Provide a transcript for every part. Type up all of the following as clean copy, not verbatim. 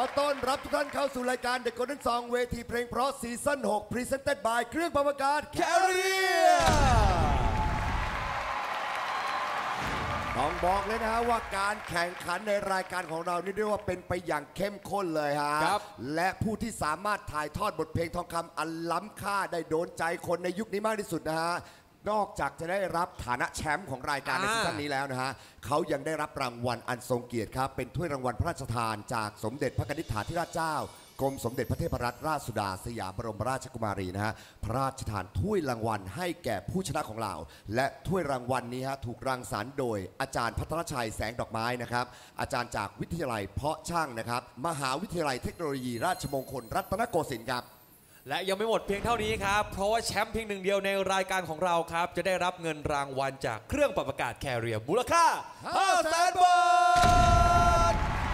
ต้อนรับทุกท่านเข้าสู่รายการ The Golden Song เวทีเพลงเพราะซีซั่น 6 Presented by เครื่องปรับอากาศ Carrier ต้องบอกเลยนะฮะว่าการแข่งขันในรายการของเรานี่เรียกว่าเป็นไปอย่างเข้มข้นเลยฮะและผู้ที่สามารถถ่ายทอดบทเพลงทองคำอันล้ำค่าได้โดนใจคนในยุคนี้มากที่สุดนะฮะนอกจากจะได้รับฐานะแชมป์ของรายการในซีซั่นนี้แล้วนะฮะเขายังได้รับรางวัลอันทรงเกียรติครับเป็นถ้วยรางวัลพระราชทานจากสมเด็จพระนิธิถาธิราชเจ้ากรมสมเด็จพระเทพรัตนราชสุดาสยามบรมราชกุมารีนะฮะพระราชทานถ้วยรางวัลให้แก่ผู้ชนะของเราและถ้วยรางวัลนี้ฮะถูกรังสรรค์โดยอาจารย์พัทรชัยแสงดอกไม้นะครับอาจารย์จากวิทยาลัยเพาะช่างนะครับมหาวิทยาลัยเทคโนโลยีราชมงคลรัตนโกสินทร์ครับและยังไม่หมดเพียงเท่านี้ครับเพราะว่าแชมป์เพียงหนึ่งเดียวในรายการของเราครับจะได้รับเงินรางวัลจากเครื่องปรับอากาศ Carrier มูลค่า 500,000 บาท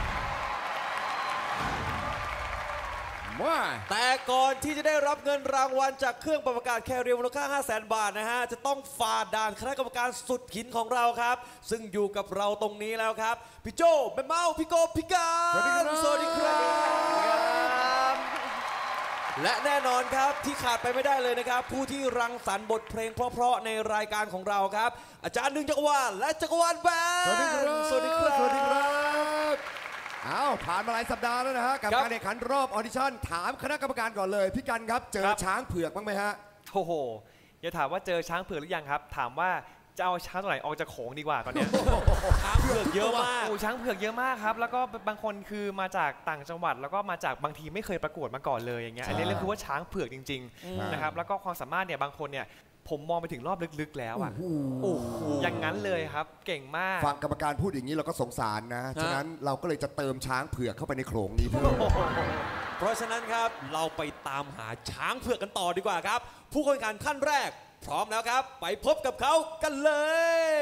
แต่ก่อนที่จะได้รับเงินรางวัลจากเครื่องปรับอากาศ Carrier มูลค่า 500,000 บาทนะฮะจะต้องฝ่าด่านคณะกรรมการสุดหินของเราครับซึ่งอยู่กับเราตรงนี้แล้วครับพี่โจแม่เมาพี่โกพี่การสวัสดีครับและแน่นอนครับที่ขาดไปไม่ได้เลยนะครับผู้ที่รังสรรค์บทเพลงเพราะๆในรายการของเราครับอาจารย์หนึ่งจักรวาลและจักรวาลแบนด์สวัสดีครับสวัสดีครับอ้าวผ่านมาหลายสัปดาห์แล้วนะฮะกับการแข่งขันรอบออดิชั่นถามคณะกรรมการก่อนเลยพี่กันครับเจอช้างเผือกบ้างไหมฮะโอ้โหอย่าถามว่าเจอช้างเผือกหรือยังครับถามว่าจะเอาช้างตัวไหนออกจากโขงดีกว่าตอนนี้ช้างเผือกเยอะมากช้างเผือกเยอะมากครับแล้วก็บางคนคือมาจากต่างจังหวัดแล้วก็มาจากบางทีไม่เคยประกวดมาก่อนเลยอย่างเงี้ยอันนี้เรียกว่าช้างเผือกจริงๆนะครับแล้วก็ความสามารถเนี่ยบางคนเนี่ยผมมองไปถึงรอบลึกๆแล้วอ่ะอย่างนั้นเลยครับเก่งมากฟังกรรมการพูดอย่างนี้เราก็สงสารนะฉะนั้นเราก็เลยจะเติมช้างเผือกเข้าไปในโขลงนี้เพื่อเพราะฉะนั้นครับเราไปตามหาช้างเผือกกันต่อดีกว่าครับผู้แข่งขันขั้นแรกพร้อมแล้วครับไปพบกับเขากันเลย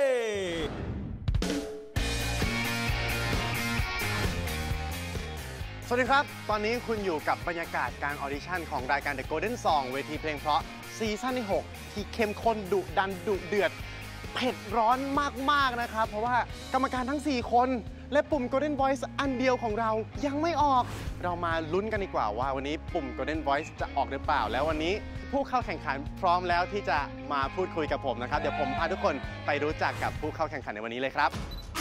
สวัสดีครับตอนนี้คุณอยู่กับบรรยากาศการออดิชั่นของรายการ The Golden Song เวทีเพลงเพราะซีซั่นที่ 6 ที่เข้มข้นดุดันดุเดือดเผ็ดร้อนมากๆนะครับเพราะว่ากรรมการทั้ง4คนและปุ่ม Golden Voice อันเดียวของเรายังไม่ออกเรามาลุ้นกันดีกว่าว่าวันนี้ปุ่ม Golden Voice จะออกหรือเปล่าแล้ววันนี้ผู้เข้าแข่งขันพร้อมแล้วที่จะมาพูดคุยกับผมนะครับเดี๋ยวผมพาทุกคนไปรู้จักกับผู้เข้าแข่งขันในวันนี้เลยครับ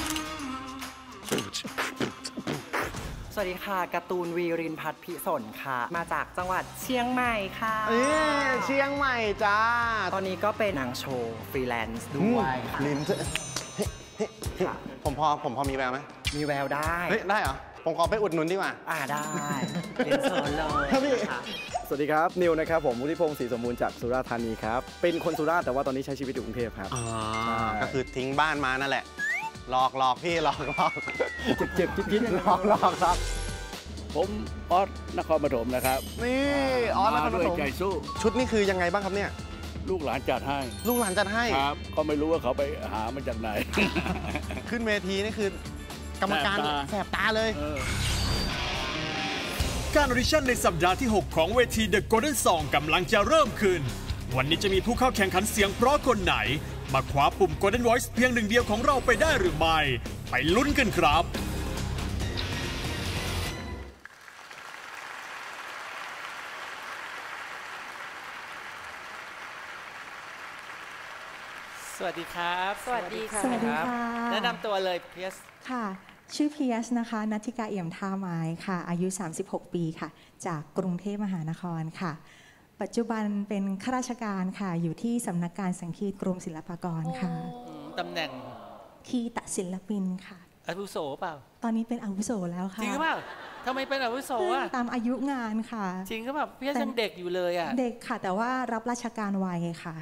สวัสดีค่ะการ์ตูนวีรินพัฒน์พิสนค่ะมาจากจังหวัดเชียงใหม่ค่ะเชียงใหม่จ้าตอนนี้ก็เป็นนางโชว์ฟรีแลนซ์ด้วยลิ้นผมพอมีแววไหมมีแววได้ได้เหรอผมขอไปอุดหนุนดีกว่าได้เรียนเชิญเลยสวัสดีครับนิวนะครับผมวุฒิพงศ์ศรีสมบูรณ์จากสุราษฎร์ธานีครับเป็นคนสุราษฎร์แต่ว่าตอนนี้ใช้ชีวิตอยู่กรุงเทพครับก็คือทิ้งบ้านมานั่นแหละหลอกพี่หลอกเจ็บจิ๊บหลอกครับผมออสนครปฐมนะครับนี่ออสนครปฐมใจสู้ชุดนี้คือยังไงบ้างครับเนี่ยลูกหลานจัดให้ครับก็ไม่รู้ว่าเขาไปหามาจากไหนขึ้นเวทีนี่คือกรรมการแสบตาเลยการออดิชั่นในสัปดาห์ที่ 6 ของเวที The Golden Song กำลังจะเริ่มขึ้นวันนี้จะมีผู้เข้าแข่งขันเสียงเพราะคนไหนมาคว้าปุ่ม Golden Voice เพียงหนึ่งเดียวของเราไปได้หรือไม่ไปลุ้นกันครับสวัสดีครับสวัสดีค่ะแนะนำตัวเลยเพียสค่ะชื่อเพียสนะคะณัฐิกาเอี่ยมท่าไม้ค่ะอายุ36 ปีค่ะจากกรุงเทพมหานครค่ะปัจจุบันเป็นข้าราชการค่ะอยู่ที่สำนักการสังคีตกรมศิลปากรค่ะตำแหน่งคีตศิลปินค่ะอาวุโสเปล่าตอนนี้เป็นอาวุโสแล้วค่ะจริงหรือเปล่าทำไมเป็นอาวุโสอ่ะตามอายุงานค่ะจริงก็แบบพี่ยังเด็กอยู่เลยอ่ะเด็กค่ะแต่ว่ารับราชการไวค่ะ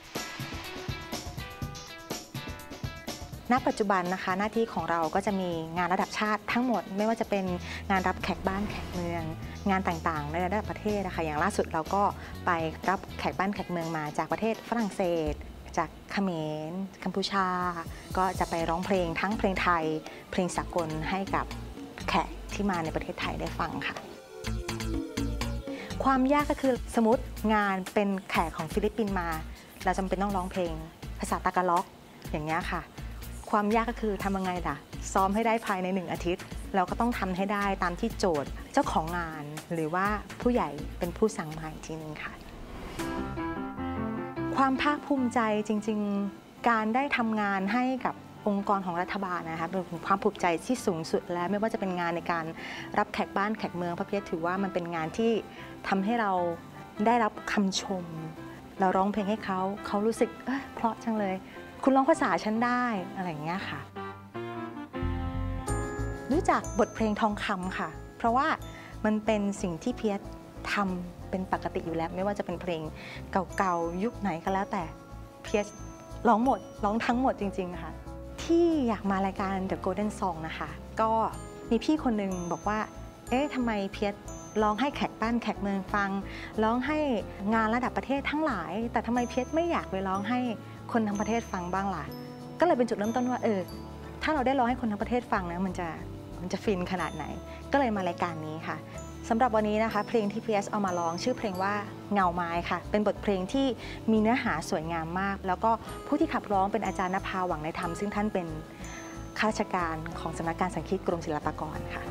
ณปัจจุบันนะคะหน้าที่ของเราก็จะมีงานระดับชาติทั้งหมดไม่ว่าจะเป็นงานรับแขกบ้านแขกเมืองงานต่างๆในระดับประเทศนะคะอย่างล่าสุดเราก็ไปรับแขกบ้านแขกเมืองมาจากประเทศฝรั่งเศสจากเขมรกัมพูชาก็จะไปร้องเพลงทั้งเพลงไทยเพลงสากลให้กับแขกที่มาในประเทศไทยได้ฟังค่ะความยากก็คือสมมติงานเป็นแขกของฟิลิปปินส์มาเราจำเป็นต้องร้องเพลงภาษาตากาล็อกอย่างเงี้ยค่ะความยากก็คือทำยังไงล่ะซ้อมให้ได้ภายใน1 อาทิตย์เราก็ต้องทำให้ได้ตามที่โจทย์เจ้าของงานหรือว่าผู้ใหญ่เป็นผู้สั่งมาอีกทีนึงค่ะความภาคภูมิใจจริงๆการได้ทำงานให้กับองค์กรของรัฐบาลนะคะเป็นความภูมิใจที่สูงสุดแล้วไม่ว่าจะเป็นงานในการรับแขกบ้านแขกเมืองพระเพียรถือว่ามันเป็นงานที่ทำให้เราได้รับคำชมเราร้องเพลงให้เขารู้สึกเพราะจังเลยคุณร้องภาษาฉันได้อะไรอย่างเงี้ยค่ะรู้จักบทเพลงทองคำค่ะเพราะว่ามันเป็นสิ่งที่เพียรทำเป็นปกติอยู่แล้วไม่ว่าจะเป็นเพลงเก่าๆยุคไหนก็แล้วแต่เพียรร้องหมดร้องทั้งหมดจริงๆค่ะที่อยากมารายการ The Golden Song นะคะก็มีพี่คนหนึ่งบอกว่าทำไมเพียรร้องให้แขกบ้านแขกเมืองฟังร้องให้งานระดับประเทศทั้งหลายแต่ทำไมเพียรไม่อยากไปร้องให้คนทั้งประเทศฟังบ้างล่ะก็เลยเป็นจุดเริ่มต้นว่าถ้าเราได้ร้องให้คนทั้งประเทศฟังนะมันจะฟินขนาดไหนก็เลยมารายการนี้ค่ะสำหรับวันนี้นะคะเพลงที่เพียรเอามาร้องชื่อเพลงว่าเงาไม้ค่ะเป็นบทเพลงที่มีเนื้อหาสวยงามมากแล้วก็ผู้ที่ขับร้องเป็นอาจารย์ณภาหวังในธรรมซึ่งท่านเป็นข้าราชการของสำนักการสังคีตกรมศิลปากรค่ะ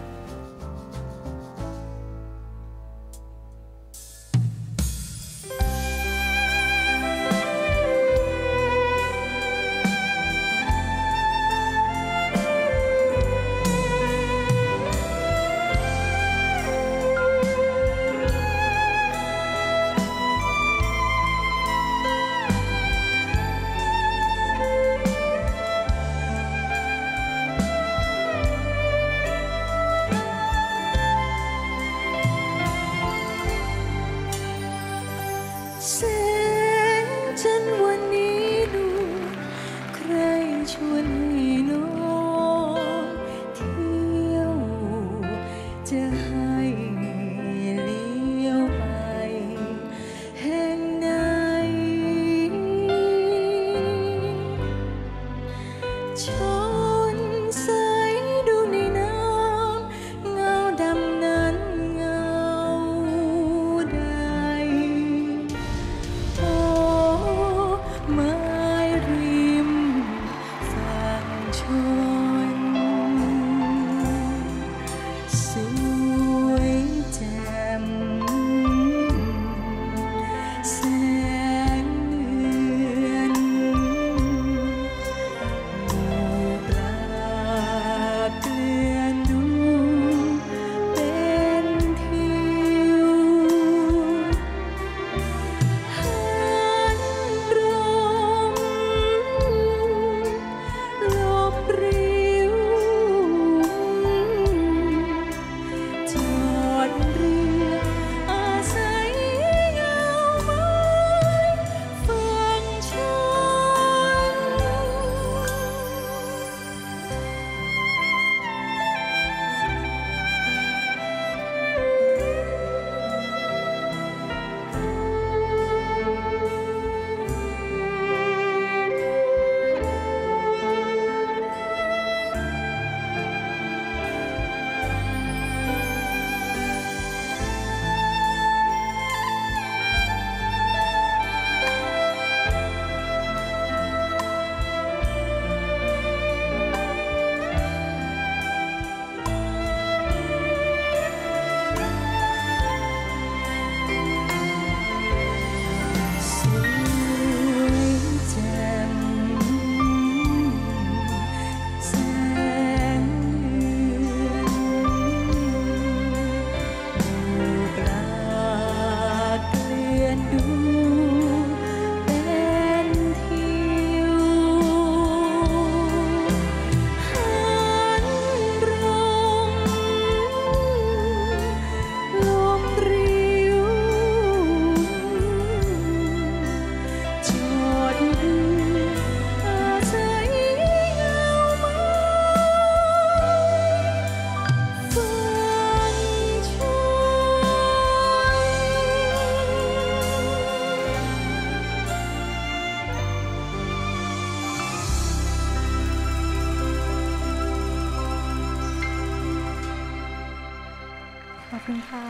คุณค่ะ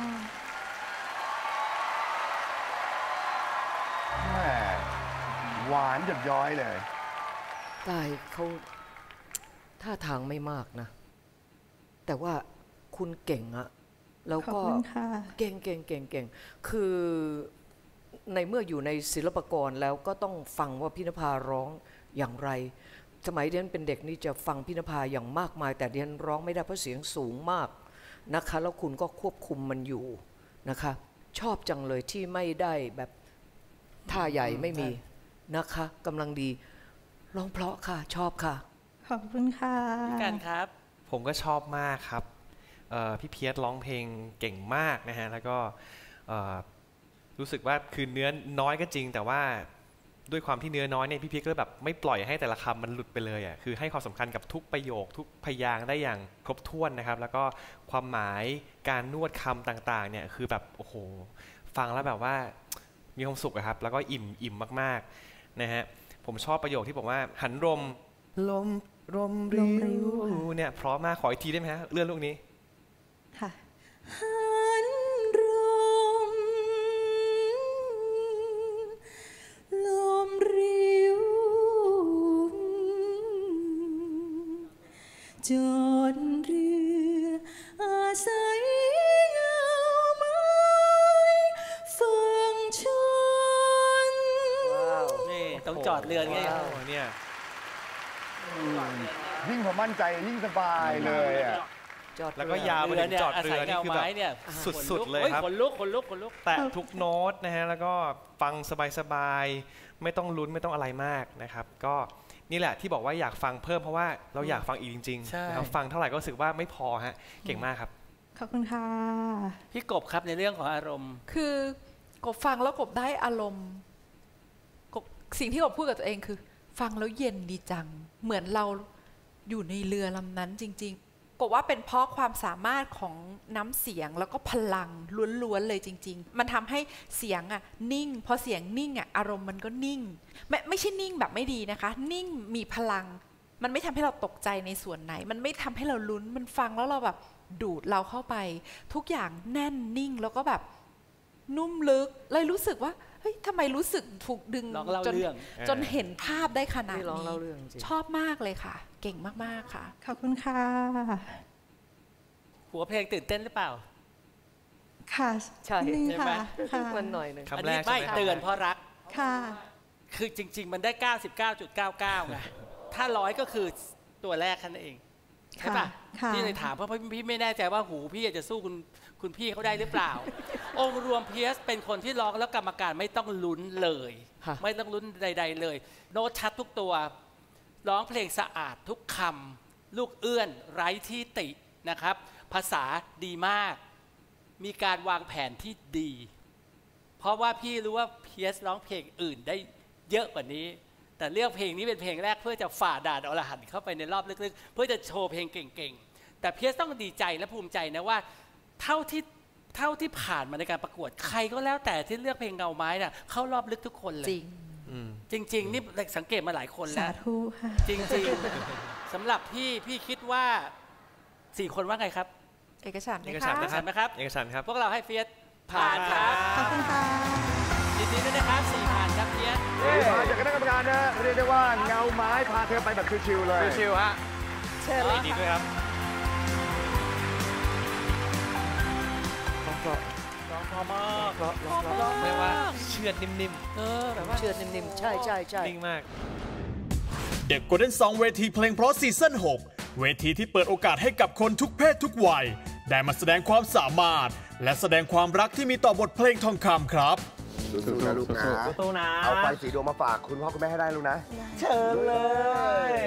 หวานหยดย้อยเลยตายเขาท่าทางไม่มากนะแต่ว่าคุณเก่งอะแล้วก็ขอบคุณค่ะเก่งคือในเมื่ออยู่ในศิลปากรแล้วก็ต้องฟังว่าพี่นภาร้องอย่างไรสมัยเรียนเป็นเด็กนี่จะฟังพี่นภาอย่างมากมายแต่เรียนร้องไม่ได้เพราะเสียงสูงมากนะคะแล้วคุณก็ควบคุมมันอยู่นะคะชอบจังเลยที่ไม่ได้แบบท่าใหญ่ไม่มีนะคะกำลังดีร้องเพราะค่ะชอบค่ะขอบคุณค่ะกันครับผมก็ชอบมากครับพี่เพียรร้องเพลงเก่งมากนะฮะแล้วก็รู้สึกว่าคือเนื้อน้อยก็จริงแต่ว่าด้วยความที่เนื้อน้อยเนี่ยพี่เพียรก็แบบไม่ปล่อยให้แต่ละคำมันหลุดไปเลยอ่ะคือให้ความสำคัญกับทุกประโยคทุกพยางค์ได้อย่างครบถ้วนนะครับแล้วก็ความหมายการนวดคำต่างๆเนี่ยคือแบบโอ้โหฟังแล้วแบบว่ามีความสุขครับแล้วก็อิ่มมากๆนะฮะผมชอบประโยคที่บอกว่าหันลมริ้วเนี่ยเพราะมากขออีกทีได้ไหมฮะเลื่อนลูกนี้ค่ะหันลมริ้วจอดเรืออาศัยเงาไม้ฝั่งชนนี่ต้องจอดเรือไงเนี่ยยิ่งพอมั่นใจยิ่งสบายเลยอ่ะแล้วก็ยาวไปถึงจอดเรือนี่คือแบบสุดๆเลยครับขนลุกแตะทุกโน้ตนะฮะแล้วก็ฟังสบายๆไม่ต้องลุ้นไม่ต้องอะไรมากนะครับก็นี่แหละที่บอกว่าอยากฟังเพิ่มเพราะว่าเราอยากฟังอีกจริงๆนะครับฟังเท่าไหร่ก็รู้สึกว่าไม่พอฮะเก่งมากครับขอบคุณค่ะพี่กบครับในเรื่องของอารมณ์คือกบฟังแล้วกบได้อารมณ์สิ่งที่กบพูดกับตัวเองคือฟังแล้วเย็นดีจังเหมือนเราอยู่ในเรือลำนั้นจริงๆกบว่าเป็นเพราะความสามารถของน้ำเสียงแล้วก็พลังล้วนๆเลยจริงๆมันทำให้เสียงอ่ะนิ่งพอเสียงนิ่งอ่ะอารมณ์มันก็นิ่งไม่ใช่นิ่งแบบไม่ดีนะคะนิ่งมีพลังมันไม่ทำให้เราตกใจในส่วนไหนมันไม่ทำให้เราลุ้นมันฟังแล้วเราแบบดูดเราเข้าไปทุกอย่างแน่นนิ่งแล้วก็แบบนุ่มลึกเลยรู้สึกว่าเฮ้ยทำไมรู้สึกถูกดึงจนเห็นภาพได้ขนาดนี้ชอบมากเลยค่ะเก่งมากๆค่ะขอบคุณค่ะหัวเพลงตื่นเต้นหรือเปล่าค่ะใช่ใช่ไหมมันหน่อยนึงอันนี้ไม่เตือนเพราะรักค่ะคือจริงๆมันได้ 99.99 ไงถ้า100ก็คือตัวแรกแค่นั้นเองใช่ป่ะพี่เลยถามเพราะพี่ไม่แน่ใจว่าหูพี่จะสู้คุณพี่เขาได้หรือเปล่าองค์รวมเพียสเป็นคนที่ร้องแล้วกรรมการไม่ต้องลุ้นเลยไม่ต้องลุ้นใดๆเลยโน้ตชัดทุกตัวร้องเพลงสะอาดทุกคำลูกเอื้อนไร้ที่ตินะครับภาษาดีมากมีการวางแผนที่ดีเพราะว่าพี่รู้ว่าเพียสร้องเพลงอื่นได้เยอะกว่านี้แต่เลือกเพลงนี้เป็นเพลงแรกเพื่อจะฝ่าด่านอรหันต์เข้าไปในรอบลึกๆเพื่อจะโชว์เพลงเก่งๆแต่เพียสต้องดีใจและภูมิใจนะว่าเท่าที่ผ่านมาในการประกวดใครก็แล้วแต่ที่เลือกเพลงเงาไม้น่ะเข้ารอบลึกทุกคนเลยจริงนี่สังเกตมาหลายคนแล้วจริงๆสำหรับพี่คิดว่า4 คนว่าไงครับเอกฉันท์นะครับเอกฉันท์ครับพวกเราให้เฟียสผ่านครับขอบคุณค่ะยินดีด้วยนะครับ4 ผ่านครับเฟียสมาจากคณะกรรมการนะเรียกได้ว่าเงาไม้พาเธอไปแบบชิวๆเลยชิวๆฮะเชิญเลยดีด้วยครับร้องพอมากเรียกว่าเชือดนิ่มๆแบบว่าเชือดนิ่มๆใช่นิ่งมาก The Golden Song เวทีเพลงเพราะซีซั่น6เวทีที่เปิดโอกาสให้กับคนทุกเพศทุกวัยได้มาแสดงความสามารถและแสดงความรักที่มีต่อบทเพลงทองคำครับสู้ๆนะลูกนะเอาไฟสีดวงมาฝากคุณพ่อคุณแม่ให้ได้ลูกนะเชิญเลย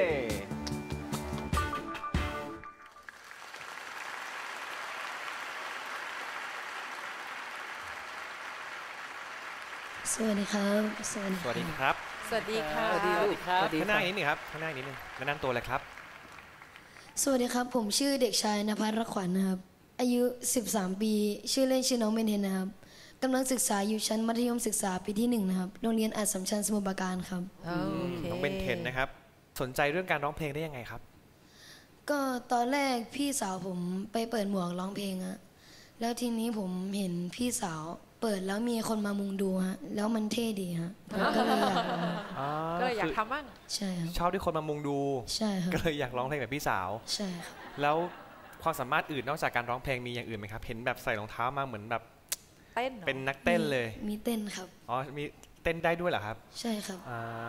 สวัสดีครับสวัสดีครับสวัสดีค่ะสวัสดีครับข้างหน้านิดนึงครับข้างหน้านิดนึงแนะนำตัวเลยครับสวัสดีครับผมชื่อเด็กชายณภัสรักขวัญนะครับอายุ13 ปีชื่อเล่นชื่อน้องเมนเทนนะครับกำลังศึกษาอยู่ชั้นมัธยมศึกษาปีที่1นะครับโรงเรียนอัสสัมชัญสมุทรปราการครับน้องเบนเทนนะครับสนใจเรื่องการร้องเพลงได้ยังไงครับก็ตอนแรกพี่สาวผมไปเปิดหมวกร้องเพลงอะแล้วทีนี้ผมเห็นพี่สาวเปิดแล้วมีคนมามุงดูฮะแล้วมันเท่ดีฮะก็เลยอยากทำบ้างใช่ครับชอบที่คนมามุงดูใช่ครับก็เลยอยากร้องเพลงแบบพี่สาวใช่ครับแล้วความสามารถอื่นนอกจากการร้องเพลงมีอย่างอื่นไหมครับเห็นแบบใส่รองเท้ามาเหมือนแบบเต้นเป็นนักเต้นเลยมีเต้นครับอ๋อมีเต้นได้ด้วยเหรอครับใช่ครับ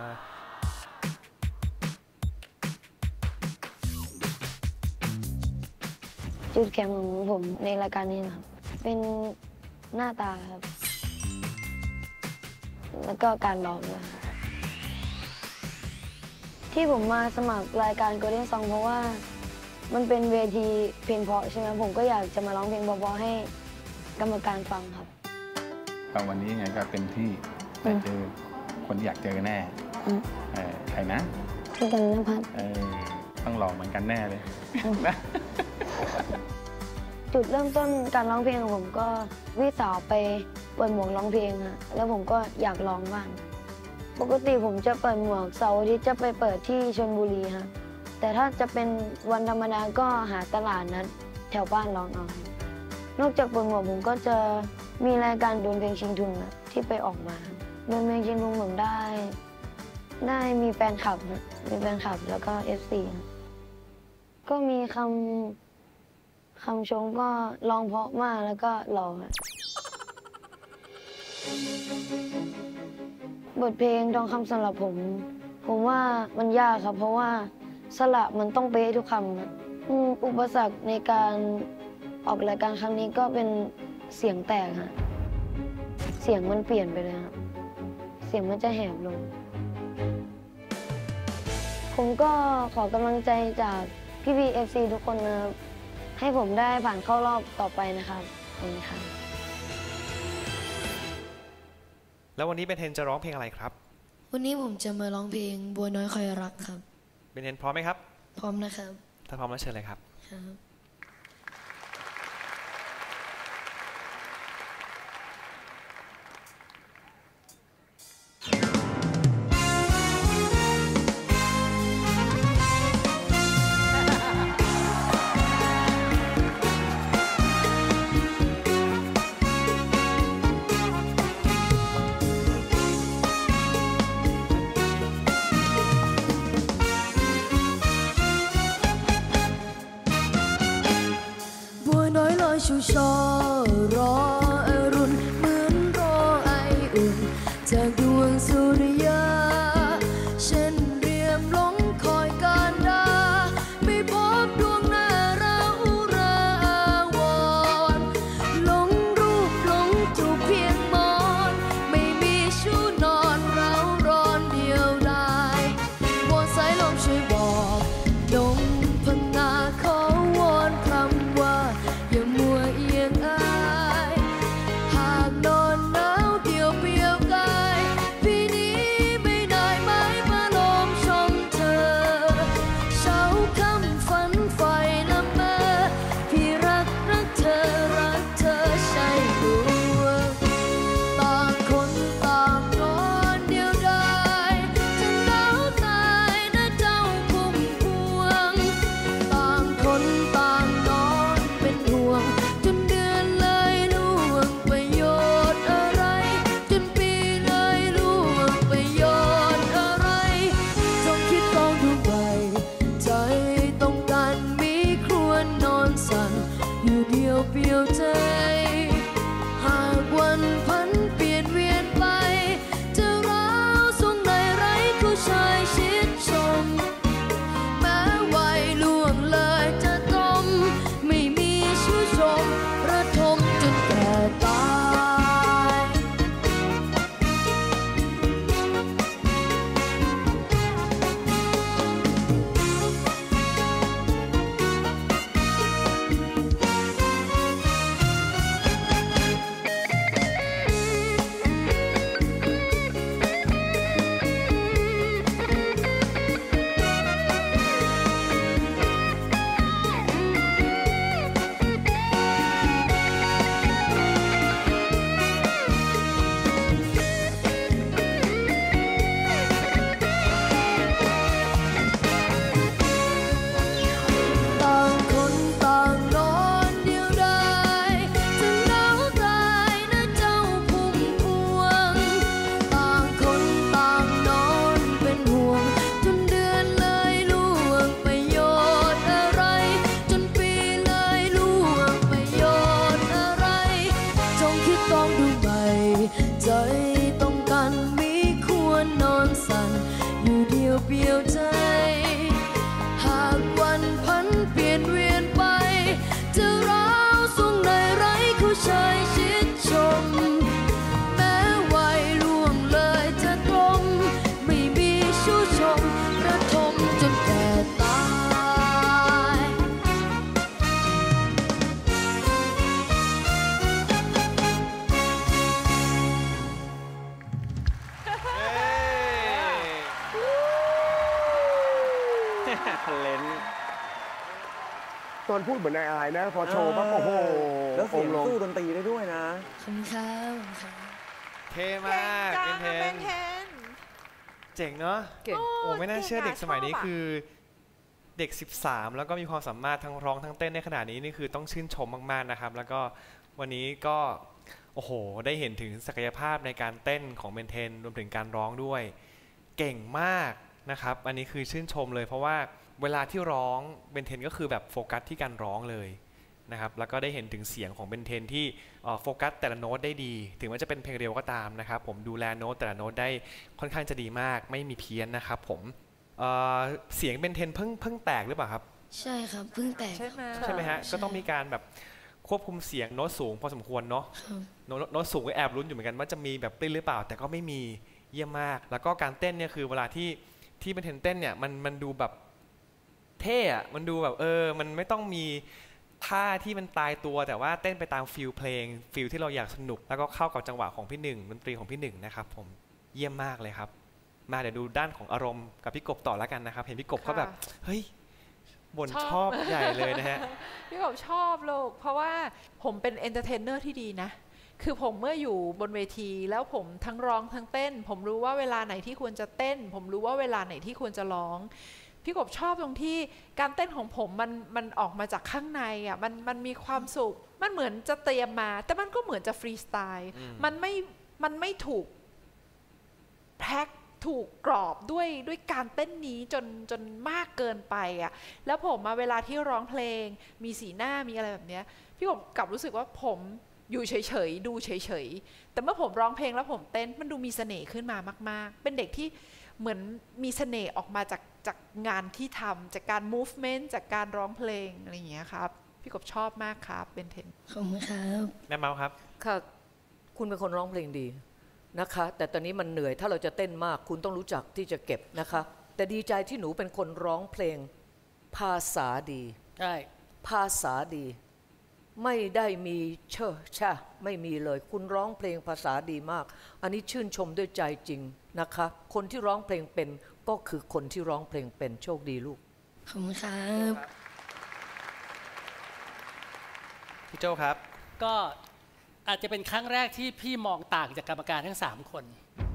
จุดแข็งของผมในรายการนี้นะครับเป็นหน้าตาครับแล้วก็การร้องด้วยที่ผมมาสมัครรายการ Golden Song เพราะว่ามันเป็นเวทีเพลงเพราะใช่ไหมผมก็อยากจะมาร้องเพลงเพราะๆให้กรรมการฟังครับก็วันนี้ไงก็เต็มที่แต่เจอคนที่อยากเจอแน่ใครนะพี่กันนภัสต้องหล่อเหมือนกันแน่เลยจุดเริ่มต้นการร้องเพลงของผมก็พี่สาวไปเปิดหมวกร้องเพลงฮะแล้วผมก็อยากร้องบ้างปกติผมจะเปิดหมวกเสาร์อาทิตย์จะไปเปิดที่ชลบุรีฮะแต่ถ้าจะเป็นวันธรรมดาก็หาตลาดนัดแถวบ้านร้องเอานอกจากเปิดหมวกผมก็จะมีรายการดวลเพลงชิงทุนที่ไปออกมาดวลเพลงชิงทุนผมได้มีแฟนคลับแล้วก็ FC ก็มีคำชมก็ร้องเพราะมากแล้วก็หล่อบทเพลงทองคำสำหรับผมว่ามันยากครับเพราะว่าสระมันต้องเป๊ะทุกคำอุปสรรคในการออกรายการครั้งนี้ก็เป็นเสียงแตกฮะเสียงมันเปลี่ยนไปเลยครับเสียงมันจะแหบลงผมก็ขอกำลังใจจากพี่ๆ FC ทุกคนนะครับให้ผมได้ผ่านเข้ารอบต่อไปนะครับขอบคุณครับแล้ววันนี้เบนเทนจะร้องเพลงอะไรครับวันนี้ผมจะมาร้องเพลงบัวน้อยคอยรักครับเบนเทนพร้อมไหมครับพร้อมนะครับถ้าพร้อมแล้วเชิญเลยครับชูช่อรออรุณเหมือนรอไออุ่นจากดวงสุริยาเช่นเรียมหลงคอยการดาไม่พบดวงหน้าเราราวอนหลงรูปหลงจูบเพียงมอนไม่มีชู้นอนเราร้อนเดียวดายวอนสายลมช่วยบอกดงพังงาขอวอนคำว่าอย่ามัวเอียงอายหากนอนหนาวเดียวเปลี่ยวกายพี่นี้ไม่ได้ไม้มาลมชมเธอเช้าค่ำฝันไฟละเมอพี่รักเธอใช่ดวงต่างคนต่างนอนเดียวดายจะหนาวตายนะเจ้าพุ่มพวงต่างคนต่างนอนเป็นห่วงจนเดือนเลยล่วงประโยชน์อะไรจนปีเลยล่วงประโยชน์อะไรจงคิดลองดูไปใจต้องการมีครวญนอนสั่นอยู่เดียวเปลี่ยวใจหากวันพันเปลี่ยนเวียนไปจะร้าวทรงใดไร้ผู้ชายชิดชมแม้วัยล่วงเลยจะจมไม่มีชู้ชมระทมจนแก่ตายตอนพูดเหมือนนายอายนะ พอโชว์ปั๊บโอ้โหแล้วเสียงสู้ดนตรีได้ด้วยนะขอบคุณครับเท่มากเบนเทนเจ๋งเนาะโอ้ไม่น่าเชื่อเด็กสมัยนี้คือเด็ก 13 แล้วก็มีความสามารถทั้งร้องทั้งเต้นในขนาดนี้นี่คือต้องชื่นชมมากๆนะครับแล้วก็วันนี้ก็โอ้โหได้เห็นถึงศักยภาพในการเต้นของเบนเทนรวมถึงการร้องด้วยเก่งมากนะครับอันนี้คือชื่นชมเลยเพราะว่าเวลาที่ร้องเบนเทนก็คือแบบโฟกัสที่การร้องเลยนะครับแล้วก็ได้เห็นถึงเสียงของเบนเทนที่โฟกัสแต่ละโน้ตได้ดีถึงแม้จะเป็นเพลงเร็วก็ตามนะครับผมดูแลโน้ตแต่ละโน้ตได้ค่อนข้างจะดีมากไม่มีเพี้ยนนะครับผมเสียงเบนเทนเพิ่งแตกหรือเปล่าครับใช่ครับเพิ่งแตกใช่ไหมฮะก็ต้องมีการแบบควบคุมเสียงโน้ตสูงพอสมควรเนาะโน้ตสูงก็แอบลุ้นอยู่เหมือนกันว่าจะมีแบบปลิ้นหรือเปล่าแต่ก็ไม่มีเยี่ยมมากแล้วก็การเต้นเนี่ยคือเวลาที่เบนเทนเต้นเนี่ยมันดูแบบเท่อะมันดูแบบมันไม่ต้องมีท่าที่มันตายตัวแต่ว่าเต้นไปตามฟิลเพลงฟิลที่เราอยากสนุกแล้วก็เข้ากับจังหวะของพี่หนึ่งดนตรีของพี่หนึ่งนะครับผมเยี่ยมมากเลยครับมาเดี๋ยวดูด้านของอารมณ์กับพี่กบต่อแล้วกันนะครับเห็นพี่กบเขาแบบเฮ้ยบ่นชอบใหญ่เลยนะฮะพี่กบชอบลูกเพราะว่าผมเป็นเอนเตอร์เทนเนอร์ที่ดีนะคือผมเมื่ออยู่บนเวทีแล้วผมทั้งร้องทั้งเต้นผมรู้ว่าเวลาไหนที่ควรจะเต้นผมรู้ว่าเวลาไหนที่ควรจะร้องพี่กบชอบตรงที่การเต้นของผมมันออกมาจากข้างในอ่ะมันมีความสุขมันเหมือนจะเตรียมมาแต่มันก็เหมือนจะฟรีสไตล์มันไม่ถูกแพ็คถูกกรอบด้วยการเต้นนี้จนมากเกินไปอ่ะแล้วผมมาเวลาที่ร้องเพลงมีสีหน้ามีอะไรแบบเนี้ยพี่กบกลับรู้สึกว่าผมอยู่เฉยๆดูเฉยๆแต่เมื่อผมร้องเพลงแล้วผมเต้นมันดูมีเสน่ห์ขึ้นมามากๆเป็นเด็กที่เหมือนมีเสน่ห์ออกมาจากงานที่ทำจากการ movement จากการร้องเพลงอะไรอย่างเงี้ยครับพี่กบชอบมากครับเบนเทนขอบคุณครับแม่เมาครับค่ะคุณเป็นคนร้องเพลงดีนะคะแต่ตอนนี้มันเหนื่อยถ้าเราจะเต้นมากคุณต้องรู้จักที่จะเก็บนะคะแต่ดีใจที่หนูเป็นคนร้องเพลงภาษาดีใช่ภาษาดีไม่ได้มีเช่อช่ะไม่มีเลยคุณร้องเพลงภาษาดีมากอันนี้ชื่นชมด้วยใจจริงนะคะคนที่ร้องเพลงเป็นก็คือคนที่ร้องเพลงเป็นโชคดีลูกขอบคุณครับพี่โจครับก็อาจจะเป็นครั้งแรกที่พี่มองต่างจากกรรมการทั้ง3คน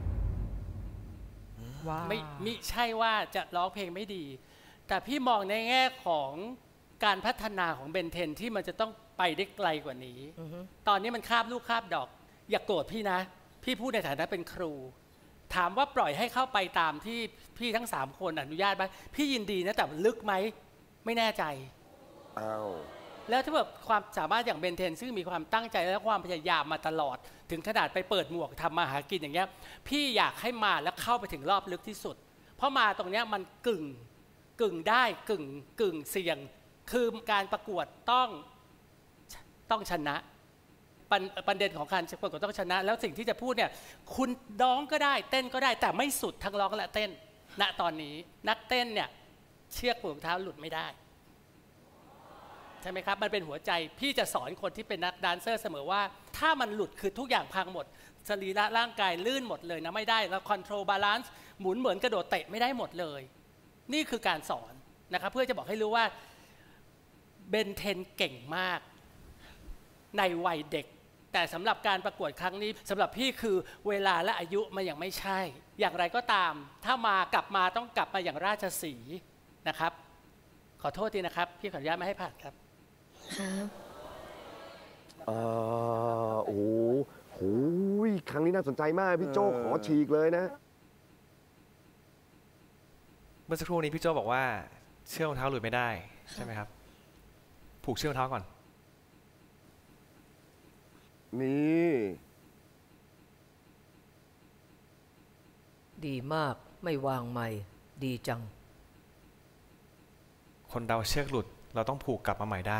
ไม่ใช่ว่าจะร้องเพลงไม่ดีแต่พี่มองในแง่ของการพัฒนาของเบนเทนที่มันจะต้องไปได้ไกลกว่านี้ตอนนี้มันคาบลูกคาบดอกอย่าโกรธพี่นะพี่พูดในฐานะเป็นครูถามว่าปล่อยให้เข้าไปตามที่พี่ทั้ง3คนอนุญาตไหมพี่ยินดีนะแต่ลึกไหมไม่แน่ใจแล้วถ้าแบบความสามารถอย่างเบนเทนซึ่งมีความตั้งใจและความพยายามมาตลอดถึงขนาดไปเปิดหมวกทำมาหากินอย่างเงี้ยพี่อยากให้มาแล้วเข้าไปถึงรอบลึกที่สุดเพราะมาตรงเนี้ยมันกึ่งได้กึ่งเสี่ยงคือการประกวดต้องชนะประเด็นของการประกวดต้องชนะแล้วสิ่งที่จะพูดเนี่ยคุณร้องก็ได้เต้นก็ได้แต่ไม่สุดทั้งร้องและเต้นณตอนนี้นักเต้นเนี่ยเชือกผูกเท้าหลุดไม่ได้ใช่ไหมครับมันเป็นหัวใจพี่จะสอนคนที่เป็นนักแดนเซอร์เสมอว่าถ้ามันหลุดคือทุกอย่างพังหมดสรีระร่างกายลื่นหมดเลยนะไม่ได้แล้วคอนโทรลบาลานซ์หมุนเหมือนกระโดดเตะไม่ได้หมดเลยนี่คือการสอนนะครับเพื่อจะบอกให้รู้ว่าเบนเทนเก่งมากในวัยเด็กแต่สำหรับการประกวดครั้งนี้สำหรับพี่คือเวลาและอายุมันยังไม่ใช่อย่างไรก็ตามถ้ากลับมาต้องกลับมาอย่างราชสีห์นะครับขอโทษทีนะครับพี่ขออนุญาตไม่ให้ผ่านครับครับโอ้โหครั้งนี้น่าสนใจมากพี่โจขอฉีกเลยนะเมื่อสักครู่นี้พี่โจบอกว่าเชือกรองเท้าหลุดไม่ได้ใช่ไหมครับผูกเชือกรองเท้าก่อนนี่ดีมากไม่วางใหม่ดีจังคนเราเชือกหลุดเราต้องผูกกลับมาใหม่ได้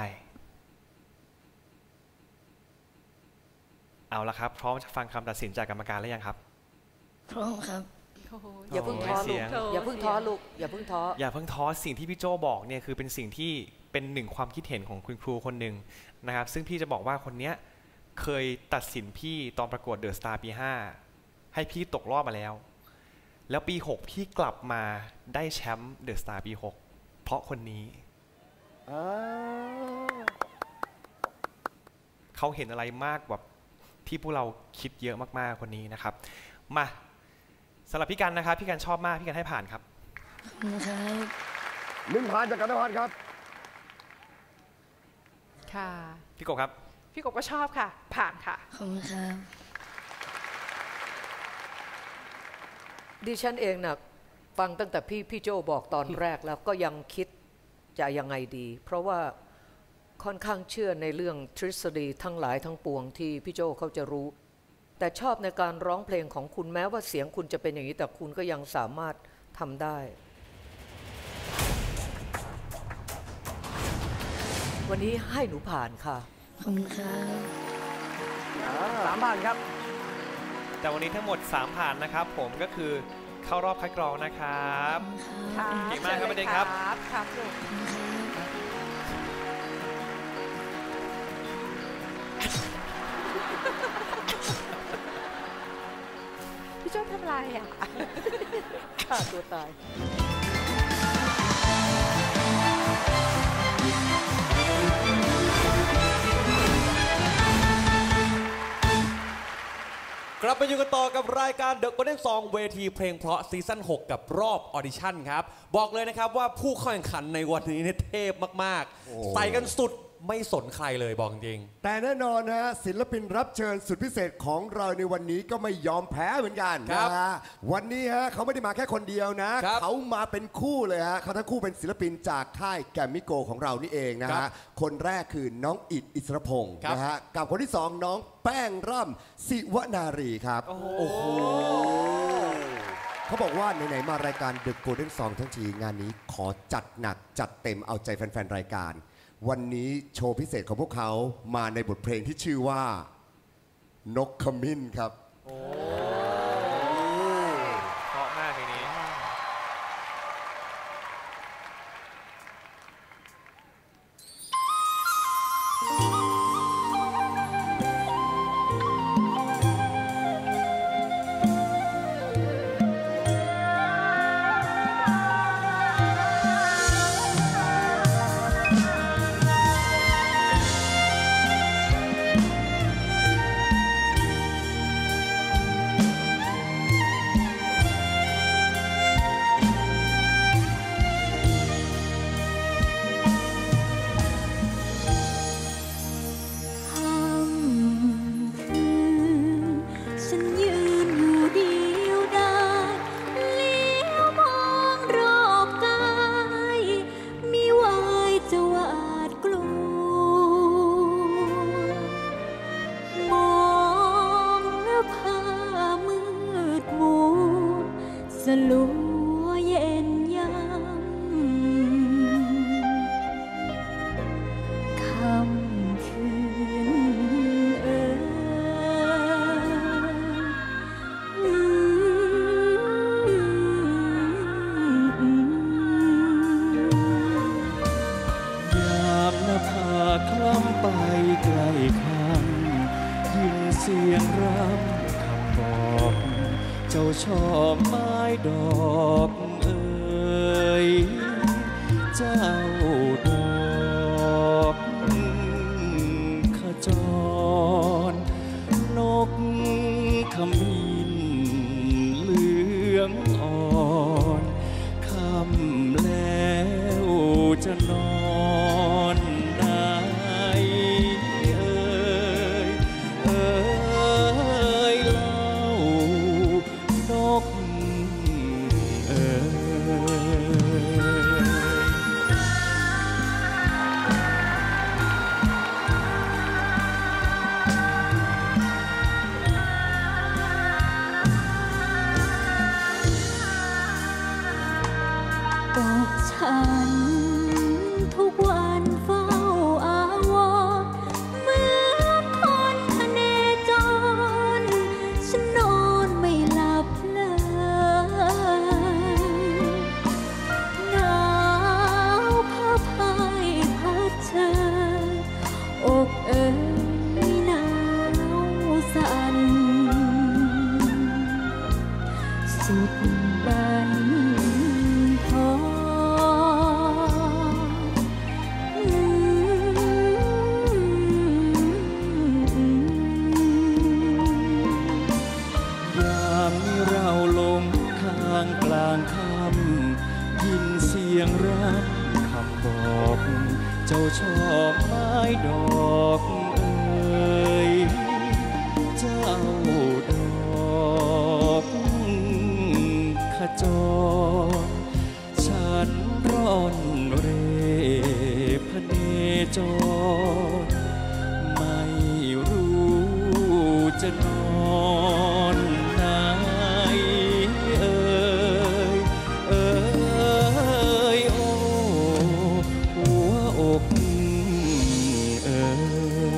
เอาละครับพร้อมจะฟังคำตัดสินจากกรรมการหรือยังครับพร้อมครับอย่าเพิ่งท้อลูกอย่าเพิ่งท้อลูกอย่าเพิ่งท้ออย่าเพิ่งท้อสิ่งที่พี่โจบอกเนี่ยคือเป็นสิ่งที่เป็นหนึ่งความคิดเห็นของคุณครูคนหนึ่งนะครับซึ่งพี่จะบอกว่าคนเนี้ยเคยตัดสินพี่ตอนประกวดเดอะสตาร์ปี5ให้พี่ตกรอบมาแล้วปี6พี่กลับมาได้แชมป์เดอะสตาร์ปี6เพราะคนนี้เขาเห็นอะไรมากแบบที่พวกเราคิดเยอะมากๆคนนี้นะครับมาสำหรับพี่กันนะครับพี่กันชอบมากพี่กันให้ผ่านครับ 1 ผ่านจากกันนภัทรครับค่ะพี่กบครับพี่กบก็ชอบค่ะผ่านค่ะขอบคุณครับดิฉันเองนะฟังตั้งแต่พี่โจบอกตอนแรกแล้วก็ยังคิดจะยังไงดีเพราะว่าค่อนข้างเชื่อในเรื่องทฤษฎีทั้งหลายทั้งปวงที่พี่โจเขาจะรู้แต่ชอบในการร้องเพลงของคุณแม้ว่าเสียงคุณจะเป็นอย่างนี้แต่คุณก็ยังสามารถทำได้วันนี้ให้หนูผ่านค่ะขอบคุณครับ 3 ผ่านครับแต่วันนี้ทั้งหมด3 ผ่านนะครับผมก็คือเข้ารอบคัดกรองนะครับเก่งมากครับประเด็นครับครับพี่โจ้ทำอะไรอ่ะฆ่าตัวตายกลับไปอยู่กันต่อกับรายการ The Golden Song เวทีเพลงเพราะซีซั่น 6 กับรอบออดิชั่นครับบอกเลยนะครับว่าผู้เข้าแข่งขันในวันนี้เทพมากๆใส่กันสุดไม่สนใครเลยบอกจริงแต่แน่นอนนะศิลปินรับเชิญสุดพิเศษของเราในวันนี้ก็ไม่ยอมแพ้เหมือนกันนะฮะวันนี้ฮะเขาไม่ได้มาแค่คนเดียวนะเขามาเป็นคู่เลยฮะเขาทั้งคู่เป็นศิลปินจากค่ายแกรมมิโกของเรานี่เองนะฮะคนแรกคือน้องอิฐอิสรพงศ์นะฮะกับคนที่2น้องแป้งร่ำศิวนารีครับโอ้โหเขาบอกว่าไหนๆมารายการ The Golden Song ทั้งทีงานนี้ขอจัดหนักจัดเต็มเอาใจแฟนๆรายการวันนี้โชว์พิเศษของพวกเขามาในบทเพลงที่ชื่อว่านกขมิ้นครับเพราะมากเพลงนี้ชอบไม้ดอกเอ่ยเจ้าดอกขจรนกขมิ้นเหลืองอ่อนค่ำแล้วจะนอนไหนฉันทุไม้ดอกเอ่ยเจ้าดอกขจรฉันร่อนเรพเนจรไม่รู้จะนอนไหนเอ่ยเอ่ยโอ้หัวอกเอ่ย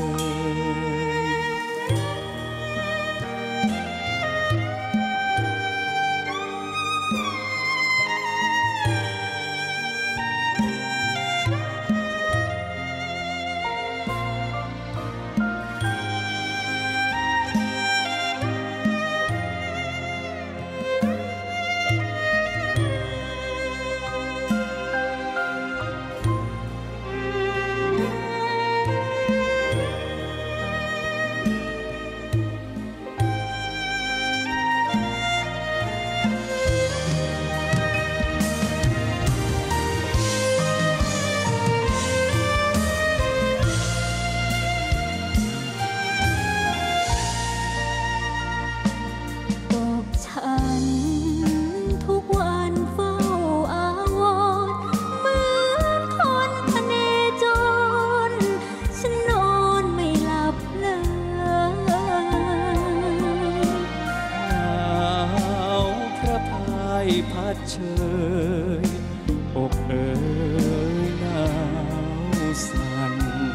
ดเชยอกเอ๋ยหนาวสั่น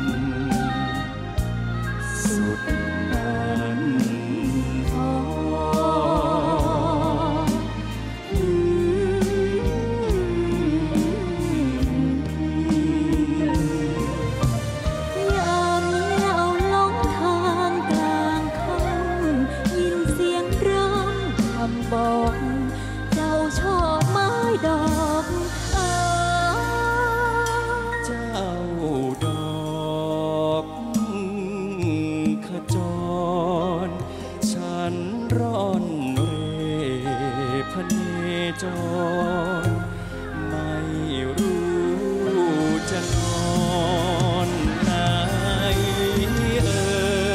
สุดนั้นท้อยามเราหลงทางกลางค่ำยินเสียงร้องคำบอกเจ้าชอบไม้ดอกเจ้าดอกขจรฉันร่อนเรพเนจรไม่รู้จะนอนไหนเอ่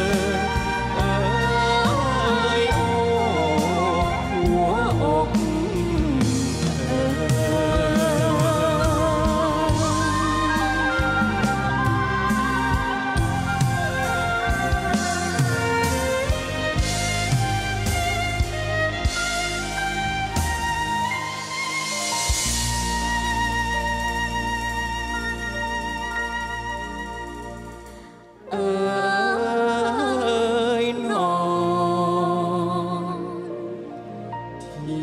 ยโอ้หัวอกนอนที่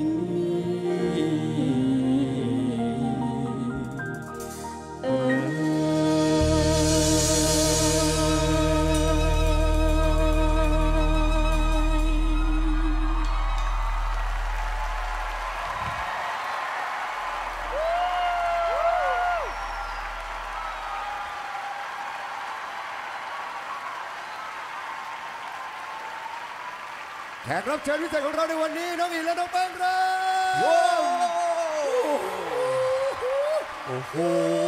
แขกรับเชิญพิเศษของเราในวันนี้น้องอินและน้องแป้งครับโอ้โห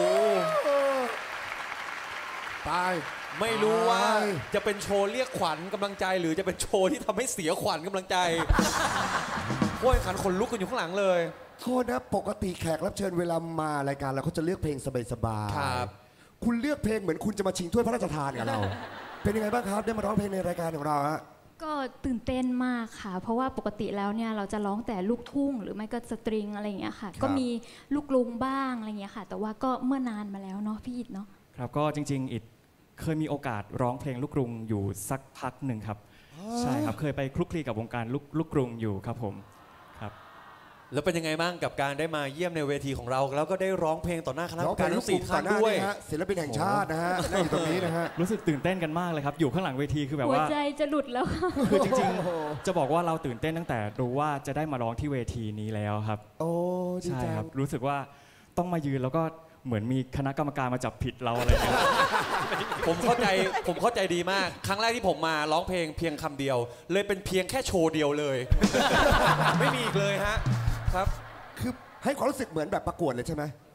ตายไม่รู้ว่าจะเป็นโชว์เรียกขวัญกำลังใจหรือจะเป็นโชว์ที่ทำให้เสียขวัญกำลังใจโอ้ยขันขนลุกกันอยู่ข้างหลังเลยโทษนะปกติแขกรับเชิญเวลามารายการเราเขาจะเลือกเพลงสบายๆครับคุณเลือกเพลงเหมือนคุณจะมาชิงถ้วยพระราชทานกับเรา เป็นยังไงบ้างครับได้มาร้องเพลงในรายการของเราฮะก็ตื่นเต้นมากค่ะ เพราะว่าปกติแล้วเนี่ยเราจะร้องแต่ลูกทุ่งหรือไม่ก็สตริงอะไรอย่างเงี้ยค่ะ ก็มีลูกกรุงบ้างอะไรอย่างเงี้ยค่ะ แต่ว่าก็เมื่อนานมาแล้วเนาะพี่อิฐเนาะครับก็จริงๆอิฐเคยมีโอกาสร้องเพลงลูกกรุงอยู่สักพักหนึ่งครับใช่ครับเคยไปคลุกคลีกับวงการลูกกรุงอยู่ครับผมครับแล้วเป็นยังไงบ้างกับการได้มาเยี่ยมในเวทีของเรา แล้วก็ได้ร้องเพลงต่อหน้าคณะกรรมการทั้ง4 ท่านด้วยศิลปินแห่งชาตินะฮะนั่งอยู่ตรงนี้นะฮะรู้สึกตื่นเต้นกันมากเลยครับอยู่ข้างหลังเวทีคือแบบหัวว่าใจจะหลุดแล้วคือจริงๆจะบอกว่าเราตื่นเต้นตั้งแต่รู้ว่าจะได้มาร้องที่เวทีนี้แล้วครับโอ้ดีใช่จัครังบรู้สึกว่าต้องมายืนแล้วก็เหมือนมีคณะกรรมการมาจับผิดเราอะไรอย่างเงี้ยผมเข้าใจดีมาก ครั้งแรกที่ผมมาร้องเพลงเพียงคำเดียว เลยเป็นเพียงแค่โชว์เดียวเลย ไม่มีอีกเลยฮะครับคือให้ความรู้สึกเหมือนแบบประกวดเลยใช่ไหม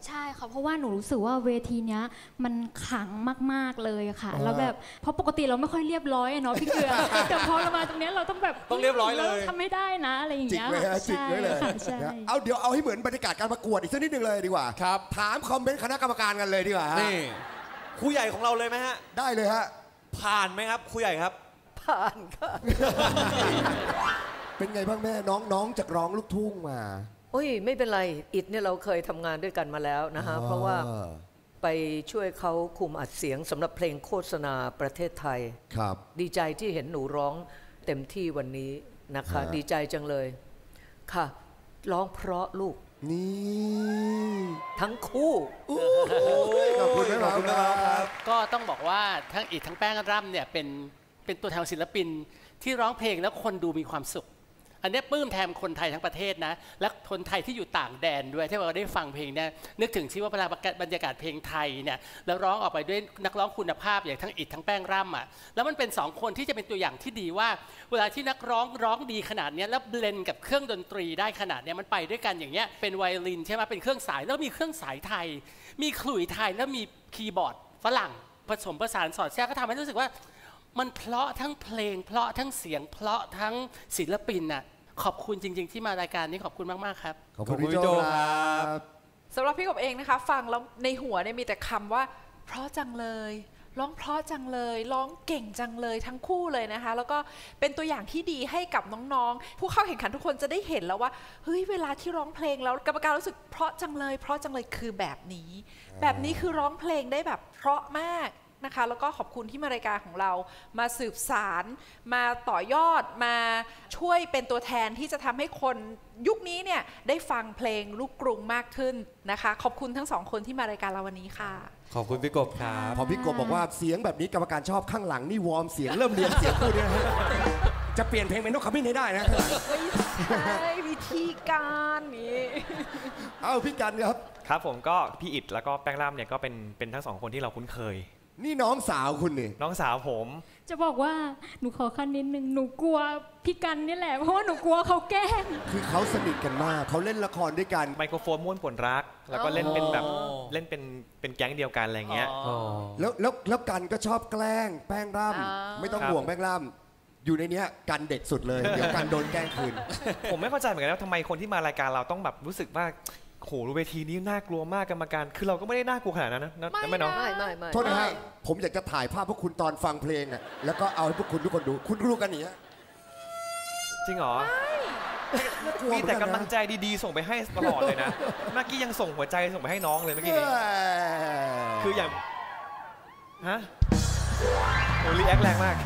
ใช่ค่ะเพราะว่าหนูรู้สึกว่าเวทีเนี้ยมันขลังมากๆเลยค่ะแล้วแบบเพราะปกติเราไม่ค่อยเรียบร้อยเนาะพี่เกลือแต่พอเรามาตรงนี้เราต้องแบบต้องเรียบร้อยเลยทำไม่ได้นะอะไรอย่างเงี้ยจิกไว้เลยเอาเดี๋ยวเอาให้เหมือนบรรยากาศการประกวดอีกสักนิดนึงเลยดีกว่าครับถามคอมเมนต์คณะกรรมการกันเลยดีกว่านี่ครูใหญ่ของเราเลยไหมฮะได้เลยฮะผ่านไหมครับครูใหญ่ครับผ่านค่ะเป็นไงบ้างแม่น้องจากร้องลูกทุ่งมาโอ้ยไม่เป็นไรอิดเนี่ยเราเคยทำงานด้วยกันมาแล้วนะฮะเพราะว่าไปช่วยเขาคุมอัดเสียงสำหรับเพลงโฆษณาประเทศไทยครับดีใจที่เห็นหนูร้องเต็มที่วันนี้นะคะดีใจจังเลยค่ะร้องเพราะลูกนี่ทั้งคู่ขอบคุณครับก็ต้องบอกว่าทั้งอิดทั้งแป้งร่ำเนี่ยเป็นตัวแทนศิลปินที่ร้องเพลงแล้วคนดูมีความสุขอันนี้ปลื้มแทนคนไทยทั้งประเทศนะและคนไทยที่อยู่ต่างแดนด้วยที่เราได้ฟังเพลงเนี่ยนึกถึงที่ว่าบรรยากาศเพลงไทยเนี่ยแล้วร้องออกไปด้วยนักร้องคุณภาพอย่างทั้งอิดทั้งแป้งร่ำอ่ะแล้วมันเป็น2คนที่จะเป็นตัวอย่างที่ดีว่าเวลาที่นักร้องดีขนาดนี้แล้วเบลนกับเครื่องดนตรีได้ขนาดนี้มันไปด้วยกันอย่างเงี้ยเป็นไวโอลินใช่ไหมเป็นเครื่องสายแล้วมีเครื่องสายไทยมีขลุ่ยไทยแล้วมีคีย์บอร์ดฝรั่งผสมผสานสอดแทรกก็ทำให้รู้สึกว่ามันเพราะทั้งเพลงเพราะทั้งเสียงเพราะทั้งศิลปินน่ะขอบคุณจริงๆที่มารายการนี้ขอบคุณมากๆครับขอบคุณพี่โจครับสำหรับพี่กบเองนะคะฟังแล้วในหัวเนี่ยมีแต่คำว่าเพราะจังเลยร้องเพราะจังเลยร้องเก่งจังเลยทั้งคู่เลยนะคะแล้วก็เป็นตัวอย่างที่ดีให้กับน้องๆผู้เข้าแข่งขันทุกคนจะได้เห็นแล้วว่าเฮ้ยเวลาที่ร้องเพลงแล้วกรรมการรู้สึกเพราะจังเลยคือแบบนี้คือร้องเพลงได้แบบเพราะมากนะคะแล้วก็ขอบคุณที่มารายการของเรามาสืบสารมาต่อยอดมาช่วยเป็นตัวแทนที่จะทำให้คนยุคนี้เนี่ยได้ฟังเพลงลูกกรุงมากขึ้นนะคะขอบคุณทั้ง2คนที่มารายการเราวันนี้ค่ะขอบคุณพี่กบครับพอพี่กบบอกว่าเสียงแบบนี้กรรมการชอบข้างหลังนี่วอร์มเสียงเริ่มเรียนเสียงพูดเนี่ยจะเปลี่ยนเพลงเป็นนกขมิ้นให้ได้นะไม่ใช่วิธีการนี้เอาพี่กันครับครับผมก็พี่อิดแล้วก็แป้งร่ำเนี่ยก็เป็นทั้ง2คนที่เราคุ้นเคยนี่น้องสาวคุณนี่น้องสาวผมจะบอกว่าหนูขอขั้นนิดนึงหนูกลัวพี่กันนี่แหละเพราะว่าหนูกลัวเขาแกล้งคือเขาสนิทกันมากเขาเล่นละครด้วยกันไมโครโฟนม้วนผลรักแล้วก็เล่นเป็นแบบเล่นเป็นแก๊งเดียวกันอะไรเงี้ยแล้วกันก็ชอบแกล้งแป้งร่ำไม่ต้องห่วงแป้งร่ำอยู่ในนี้กันเด็กสุดเลยเดี๋ยวกันโดนแกล้งคืนผมไม่เข้าใจเหมือนกันว่าทำไมคนที่มารายการเราต้องแบบรู้สึกว่าโหเวทีนี้น่ากลัวมากกรรมการคือเราก็ไม่ได้น่ากลัวขนาดนั้นนะไม่เนาะไม่โทษนะฮะผมอยากจะถ่ายภาพพวกคุณตอนฟังเพลงอ่ะแล้วก็เอาให้พวกคุณทุกคนดูคุณรู้กันอย่างนี้จริงเหรอมีแต่กำลังใจดีๆส่งไปให้ตลอดเลยนะเมื่อกี้ยังส่งหัวใจส่งไปให้น้องเลยเมื่อกี้นี้คืออย่างฮะโอ้รีแอคแรงมาก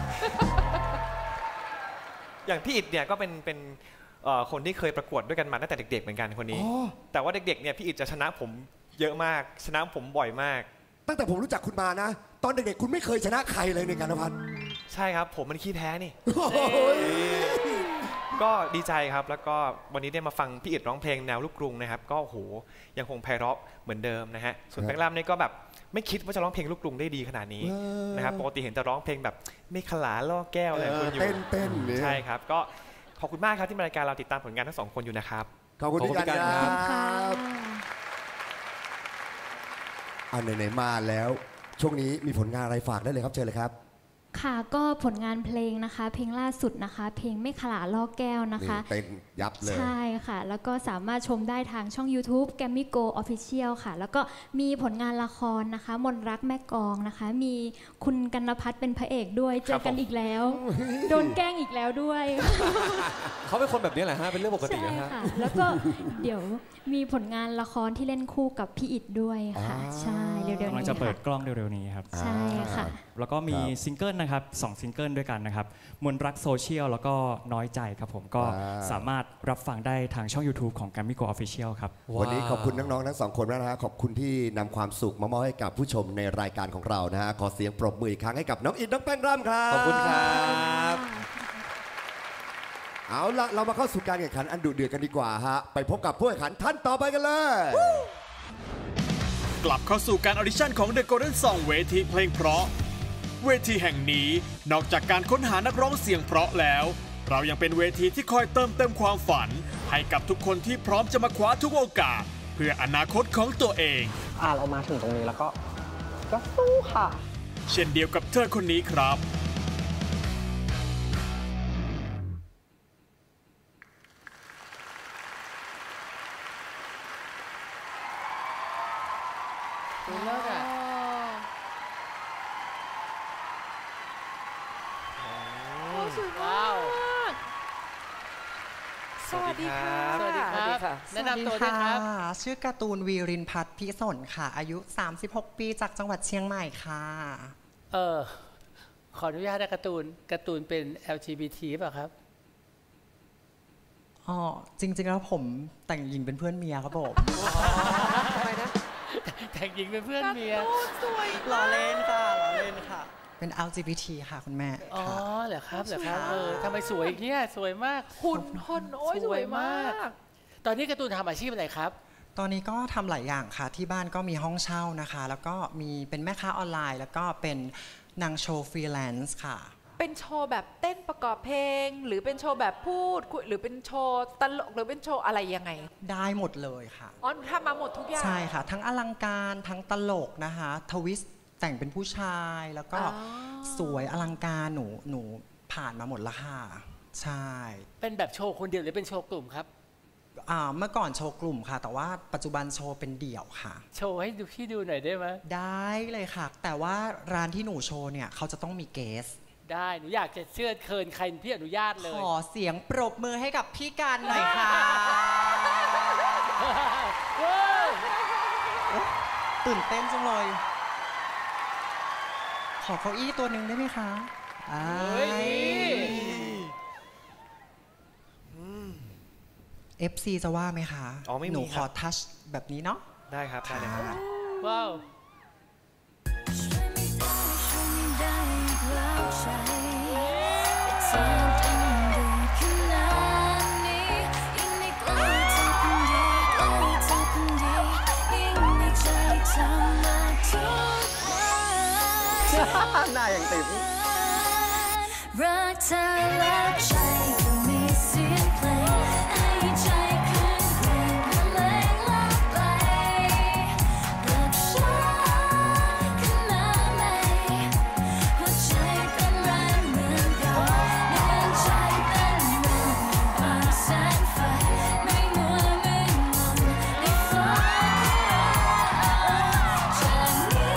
อย่างพี่อิดเนี่ยก็เป็นคนที่เคยประกวดด้วยกันมาตั้งแต่เด็กๆเหมือนกันคนนี้แต่ว่าเด็กๆเนี่ยพี่อิดจะชนะผมเยอะมากชนะผมบ่อยมากตั้งแต่ผมรู้จักคุณมานะตอนเด็กๆคุณไม่เคยชนะใครเลยในการพัฒน์ใช่ครับผมมันขี้แพ้นี่ก็ดีใจครับแล้วก็วันนี้ได้มาฟังพี่อิดร้องเพลงแนวลูกกรุงนะครับก็โหยังคงไพเราะเหมือนเดิมนะฮะส่วนแป้งร่ำนี่ก็แบบไม่คิดว่าจะร้องเพลงลูกกรุงได้ดีขนาดนี้นะครับปกติเห็นแต่ร้องเพลงแบบไม่ขลาล่อแก้วอะไรคุณอยู่เต้นใช่ครับก็ขอบคุณมากครับที่มารายการเราติดตามผลงานทั้ง2คนอยู่นะครับขอบคุณพี่กันครับเอาไหนๆมาแล้วช่วงนี้มีผลงานอะไรฝากได้เลยครับเชิญเลยครับค่ะก็ผลงานเพลงนะคะเพลงล่าสุดนะคะเพลงไม่ขลาล่อแก้วนะคะเต้นยับเลยใช่ค่ะแล้วก็สามารถชมได้ทางช่อง YouTube Grammy Go Official ค่ะแล้วก็มีผลงานละครนะคะมนรักแม่กองนะคะมีคุณกนพัฒน์เป็นพระเอกด้วยเจอกันอีกแล้วโดนแกล้งอีกแล้วด้วยเขาเป็นคนแบบนี้แหละฮะเป็นเรื่องปกตินะฮะแล้วก็เดี๋ยวมีผลงานละครที่เล่นคู่กับพี่อิดด้วยค่ะใช่เร็วๆนี้กำลังจะเปิดกล้องเร็วๆนี้ครับใช่ค่ะแล้วก็มีซิงเกิลนะครับ2ซิงเกิลด้วยกันนะครับมนรักโซเชียลแล้วก็น้อยใจครับผมก็สามารถรับฟังได้ทางช่อง YouTube ของ Grammy Go Official ครับวันนี้ขอบคุณน้องๆทั้ง2คนนะฮะขอบคุณที่นำความสุขมามอบให้กับผู้ชมในรายการของเรานะฮะขอเสียงปรบมืออีกครั้งให้กับน้องอิดน้องแป้งร่ำครับขอบคุณครับเอาละเรามาเข้าสู่การแข่งขันอันดุเดือดกันดีกว่าฮะไปพบกับผู้แข่งขันท่านต่อไปกันเลยกลับเข้าสู่การออดิชั่นของ The Golden Song เวทีเพลงเพราะเวทีแห่งนี้นอกจากการค้นหานักร้องเสียงเพราะแล้วเรายังเป็นเวทีที่คอยเติมเต็มความฝันให้กับทุกคนที่พร้อมจะมาคว้าทุกโอกาสเพื่ออนาคตของตัวเองเรามาถึงตรงนี้แล้วก็สู้ค่ะเช่นเดียวกับเธอคนนี้ครับเลิศอ่ะสวยมากสวัสดีค่ะสวัสดีครับแนะนำตัวด้วยครับชื่อการ์ตูนวีรินพัฒน์พิสนค่ะ อายุ 36 ปีจากจังหวัดเชียงใหม่ค่ะขออนุญาตนะการ์ตูนเป็น LGBT เปล่ะครับจริงๆแล้วผมแต่งหญิงเป็นเพื่อนเมียครับผมทำไมนะแต่งหญิงเป็นเพื่อนเมียสวยล้อเล่นค่ะเป็น LGBT ค่ะคุณแม่อ๋อเหรอครับทำไมสวยอย่างเงี้ยสวยมากหุ่นโอ้ยสวยมากตอนนี้การ์ตูนทำอาชีพอะไรครับตอนนี้ก็ทำหลายอย่างค่ะที่บ้านก็มีห้องเช่านะคะ แล้วก็มีเป็นแม่ค้าออนไลน์ แล้วก็เป็นนางโชว์ฟรีแลนซ์ค่ะเป็นโชว์แบบเต้นประกอบเพลง หรือเป็นโชว์แบบพูดหรือเป็นโชว์ตลกหรือเป็นโชว์อะไรยังไงได้หมดเลยค่ะทำมาหมดทุกอย่างใช่ค่ะทั้งอลังการทั้งตลกนะคะทวิสต์แต่งเป็นผู้ชายแล้วก็สวยอลังการหนูผ่านมาหมดแล้วค่ะใช่เป็นแบบโชว์คนเดียวหรือเป็นโชว์กลุ่มครับเมื่อก่อนโชว์กลุ่มค่ะแต่ว่าปัจจุบันโชว์เป็นเดี่ยวค่ะโชว์ให้พี่ดูหน่อยได้ไหมได้เลยค่ะแต่ว่าร้านที่หนูโชว์เนี่ยเขาจะต้องมีเกสได้หนูอยากจะเชิญเคินใครพี่อนุญาตเลยขอเสียงปรบมือให้กับพี่กันหน่อยค่ะตื่นเต้นจังเลยขอเก้าอี้ตัวหนึ่งได้ไหมคะFC จะว่าไหมคะไม่มีหนูขอทัชแบบนี้เนาะได้ครับได้เลยครับว้าวหน้าอย่างติ๋มรักเธอแล้วใจก็มีเสียงเพลงให้ใจคืนเพลงบรรเลงลับไปกับฉันขนาดไหนหัวใจเต้นแรงเหมือนกันเหมือนใจเต้นแรงบางแสงไฟไม่มัวไม่มองในฟ้าจากนี้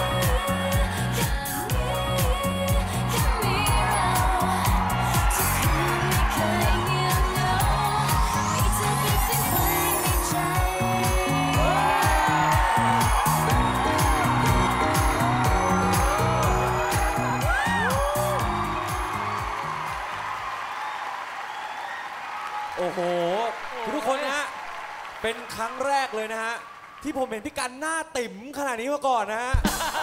โอ้โหทุกคนนะฮะเป็นครั้งแรกเลยนะฮะที่ผมเห็นพี่กันหน้าติ๋มขนาดนี้มาก่อนนะฮะ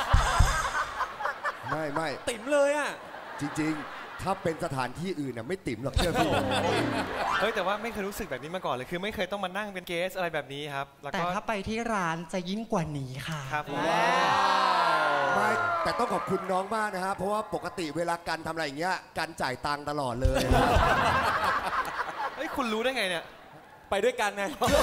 ไม่ติ๋มเลยอ่ะจริงๆถ้าเป็นสถานที่อื่นน่ะไม่ติ๋มหรอกเชื่อพี่แต่ว่าไม่เคยรู้สึกแบบนี้มาก่อนเลยคือไม่เคยต้องมานั่งเป็นเกสอะไรแบบนี้ครับแต่ถ้าไปที่ร้านจะยิ่งกว่านี้ค่ะครับไม่แต่ต้องขอบคุณน้องมากนะฮะเพราะว่าปกติเวลากันทำอะไรอย่างเงี้ยกันจ่ายตังค์ตลอดเลยคุณรู้ได้ไงเนี่ยไปด้วยกันไง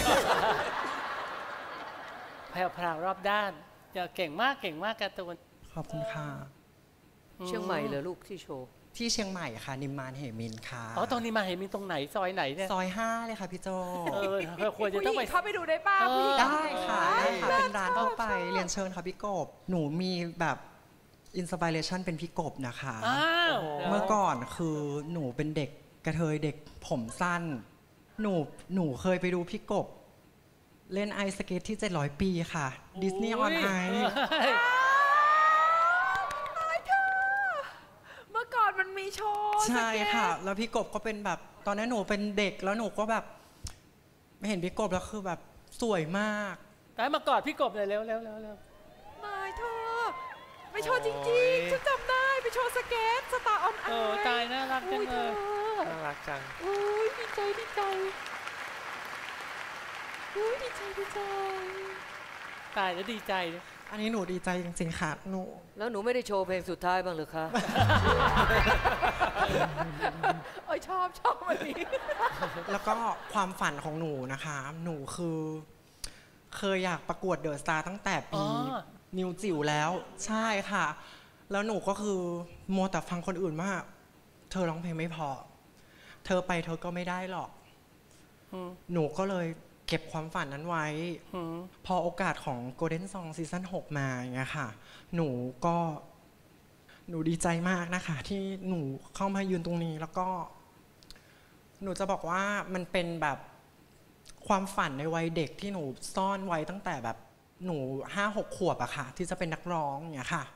แพรวรอบด้านเก่งมากการ์ตูนขอบคุณค่ะเชียงใหม่เลยลูกที่โชว์ที่เชียงใหม่ค่ะนิมมานเหมินค่ะตรงนิมมานเหมินตรงไหนซอยไหนเนี่ยซอย5เลยค่ะพี่โจควรจะต้องไปเข้าไปดูได้ป่ะได้ค่ะเป็นร้านเข้าไปเรียนเชิญค่ะพี่กบหนูมีแบบอินสปิเรชันเป็นพี่กบนะคะเมื่อก่อนคือหนูเป็นเด็กกระเทยเด็กผมสั้นหนูเคยไปดูพี่กบเล่นไอสเกตที่700 ปีค่ะดิสนีย์ออนไอเมื่อก่อนมันมีโชว์ใช่ค่ะแล้วพี่กบก็เป็นแบบตอนนั้นหนูเป็นเด็กแล้วหนูก็แบบไม่เห็นพี่กบแล้วคือแบบสวยมากได้มากอดพี่กบเลยเร็วมาเธอไปโชว์จริงๆฉันจำได้ไปโชว์สเก็ตสตาร์ออนไอตายน่ารักจังเลยน่ารักจังดีใจดีใจตายแล้วดีใจอันนี้หนูดีใจจริงๆค่ะหนูแล้วหนูไม่ได้โชว์เพลงสุดท้ายบ้างหรือคะชอบวันนี้แล้วก็ความฝันของหนูนะคะหนูเคยอยากประกวดเดอะสตาร์ตั้งแต่ปีนิวจิ๋วแล้วใช่ค่ะแล้วหนูก็คือมัวแต่ฟังคนอื่นว่าเธอร้องเพลงไม่พอเธอไปเธอก็ไม่ได้หรอกหนูก็เลยเก็บความฝันนั้นไว้พอโอกาสของ Golden Song ซีซั่น 6 มาอย่างเงี้ยค่ะหนูดีใจมากนะคะที่หนูเข้ามายืนตรงนี้แล้วก็หนูจะบอกว่ามันเป็นแบบความฝันในวัยเด็กที่หนูซ่อนไว้ตั้งแต่แบบหนู 5-6 ขวบอะค่ะที่จะเป็นนักร้องอย่างเงี้ยค่ะ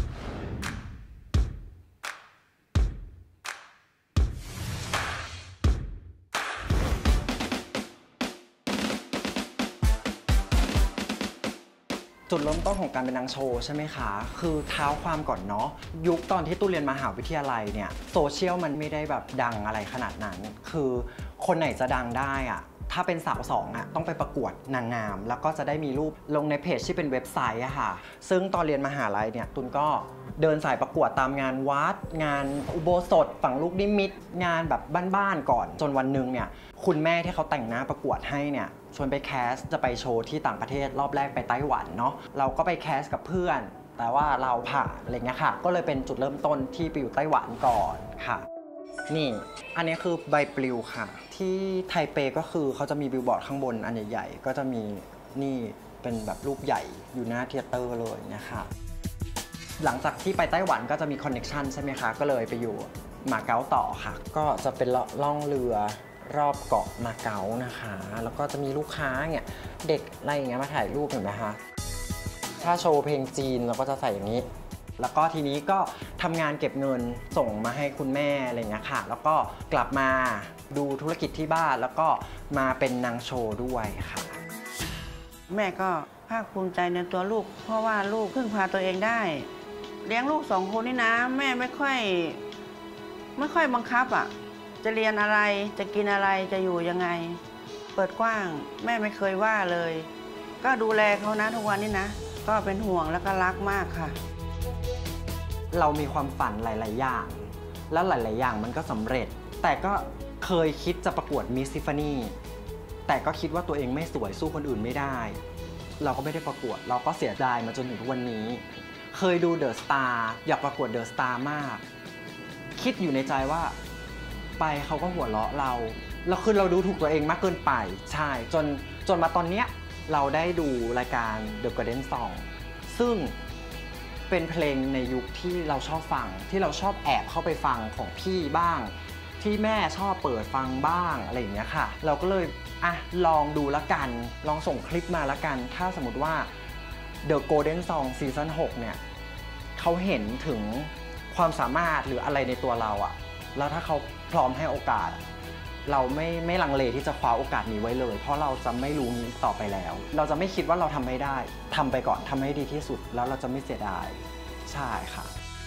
จุดเริ่มต้นของการเป็นนางโชว์ใช่ไหมคะคือเท้าความก่อนเนาะยุคตอนที่ตู้เรียนมหาวิทยาลัยเนี่ยโซเชียลมันไม่ได้แบบดังอะไรขนาดนั้นคือคนไหนจะดังได้อะถ้าเป็นสาวสองอะต้องไปประกวดนางงามแล้วก็จะได้มีรูปลงในเพจที่เป็นเว็บไซต์อะค่ะซึ่งตอนเรียนมหาลัยเนี่ยตุนก็เดินสายประกวดตามงานวัดงานอุโบสถฝังลูกนิมิตงานแบบบ้านๆก่อนจนวันหนึ่งเนี่ยคุณแม่ที่เขาแต่งหน้าประกวดให้เนี่ยชวนไปแคสจะไปโชว์ที่ต่างประเทศรอบแรกไปไต้หวันเนาะเราก็ไปแคสกับเพื่อนแต่ว่าเราผ่านอะไรเงี้ยค่ะก็เลยเป็นจุดเริ่มต้นที่ไปอยู่ไต้หวันก่อนค่ะนี่อันนี้คือใบปลิวค่ะที่ไทเปก็คือเขาจะมีบิลบอร์ดข้างบนอันใหญ่ๆก็จะมีนี่เป็นแบบรูปใหญ่อยู่หน้าเธียเตอร์เลยนะคะหลังจากที่ไปไต้หวันก็จะมีคอนเนคชั่นใช่ไหมคะก็เลยไปอยู่มาเก๊าต่อค่ะก็จะเป็นล่องเรือรอบเกาะมาเก๊านะคะแล้วก็จะมีลูกค้าเนี่ยเด็กอะไรอย่างเงี้ยมาถ่ายรูปเห็นไหมคะถ้าโชว์เพลงจีนเราก็จะใส่อย่างนี้แล้วก็ทีนี้ก็ทำงานเก็บเงินส่งมาให้คุณแม่อะไรเงี้ยค่ะแล้วก็กลับมาดูธุรกิจที่บ้านแล้วก็มาเป็นนางโชว์ด้วยค่ะแม่ก็ภาคภูมิใจในตัวลูกเพราะว่าลูกพึ่งพาตัวเองได้เลี้ยงลูก2 คนนี่นะแม่ไม่ค่อยบังคับอ่ะจะเรียนอะไรจะกินอะไรจะอยู่ยังไงเปิดกว้างแม่ไม่เคยว่าเลยก็ดูแลเขานะทุกวันนี้นะก็เป็นห่วงแล้วก็รักมากค่ะเรามีความฝันหลายๆอย่างแล้วหลายๆอย่างมันก็สำเร็จแต่ก็เคยคิดจะประกวดมิสซิฟานี่แต่ก็คิดว่าตัวเองไม่สวยสู้คนอื่นไม่ได้เราก็ไม่ได้ประกวดเราก็เสียดายมาจนถึงทุกวันนี้เคยดูเดอะสตาร์อยากประกวดเดอะสตาร์มากคิดอยู่ในใจว่าไปเขาก็หัวเราะเราแล้วคือเราดูถูกตัวเองมากเกินไปใช่จนมาตอนเนี้ยเราได้ดูรายการ The Golden Song ซึ่งเป็นเพลงในยุคที่เราชอบฟังที่เราชอบแอบเข้าไปฟังของพี่บ้างที่แม่ชอบเปิดฟังบ้างอะไรอย่างเงี้ยค่ะเราก็เลยลองดูละกันลองส่งคลิปมาละกันถ้าสมมติว่า The Golden Song ซีซั่น 6เนี่ยเขาเห็นถึงความสามารถหรืออะไรในตัวเราอะแล้วถ้าเขาพร้อมให้โอกาสเราไม่ลังเลที่จะคว้าโอกาสนี้ไว้เลยเพราะเราจะไม่รู้นี้ต่อไปแล้วเราจะไม่คิดว่าเราทำไม่ได้ทำไปก่อนทำให้ดีที่สุดแล้วเราจะไม่เสียดายใช่ค่ะ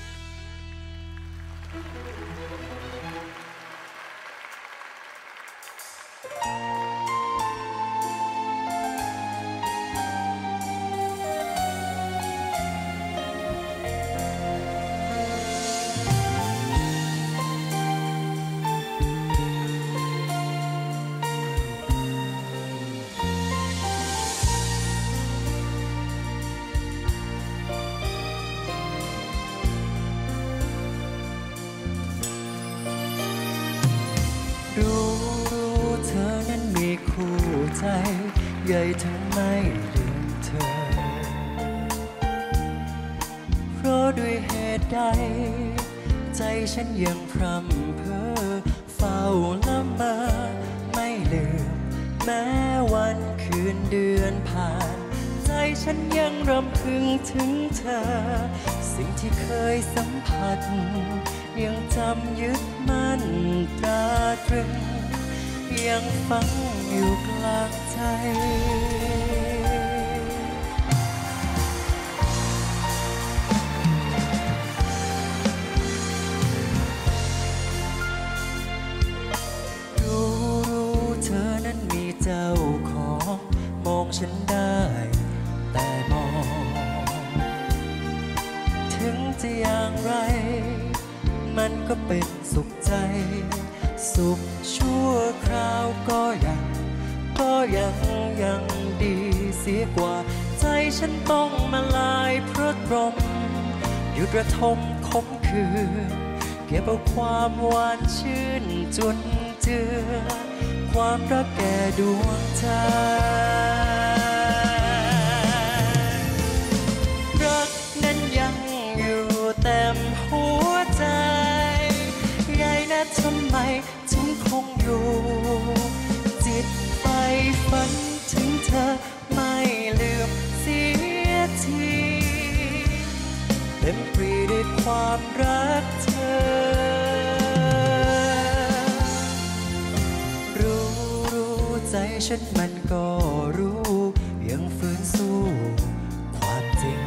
ใหญ่ทั้งไม่ลืมเธอเพราะด้วยเหตุใดใจฉันยังพร่ำเพ้อเฝ้าละเมอไม่ลืมแม้วันคืนเดือนผ่านใจฉันยังรำพึงถึงเธอสิ่งที่เคยสัมผัสยังจำยึดมั่นตราตรึงยังฝังอยู่กลางใจรู้เธอนั้นมีเจ้าของมองฉันได้แต่มองถึงจะอย่างไรมันก็เป็นสุขใจสุขชั่วคราวก็ยังดีเสียกว่าใจฉันต้องมาลายเพราะตรงหยุดระทมขมขื่นเก็บเอาความหวานชื่นจนเจือความรักแก่ดวงใจรักนั้นยังอยู่เต็มหัวใจใหญ่นะทำไมถึงคงอยู่จิตไปฝันถึงเธอไม่ลืมเสียทีเต็มปรีด้วยความรักเธอรู้ใจฉันมันก็รู้ยังฝืนสู้ความจริง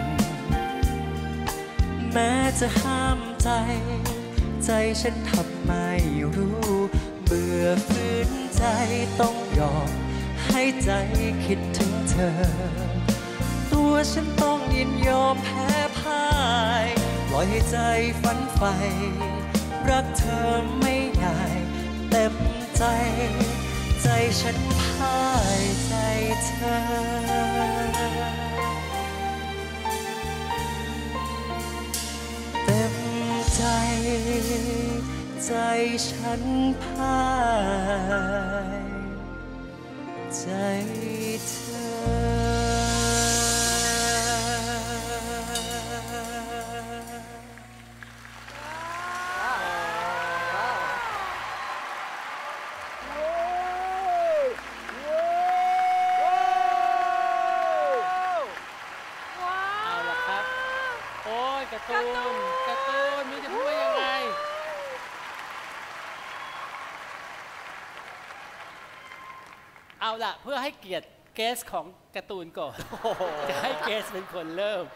แม้จะห้ามใจใจฉันทำไม่รู้เบื่อฝืนใจต้องยอมให้ใจคิดถึงเธอตัวฉันต้องยินยอมแพ้พ่ายปล่อยให้ใจฝันใฝ่รักเธอไม่ได้เต็มใจใจฉันพ่ายใจเธอเต็มใจใจฉันพ่ายใจเธเอาละครับ โอ้ยการ์ตูนมีจะพูดว่ายังไงเอาล่ะเพื่อให้เกียรติเกสของการ์ตูนก่อนจะให้เกสเป็นคนเริ่ม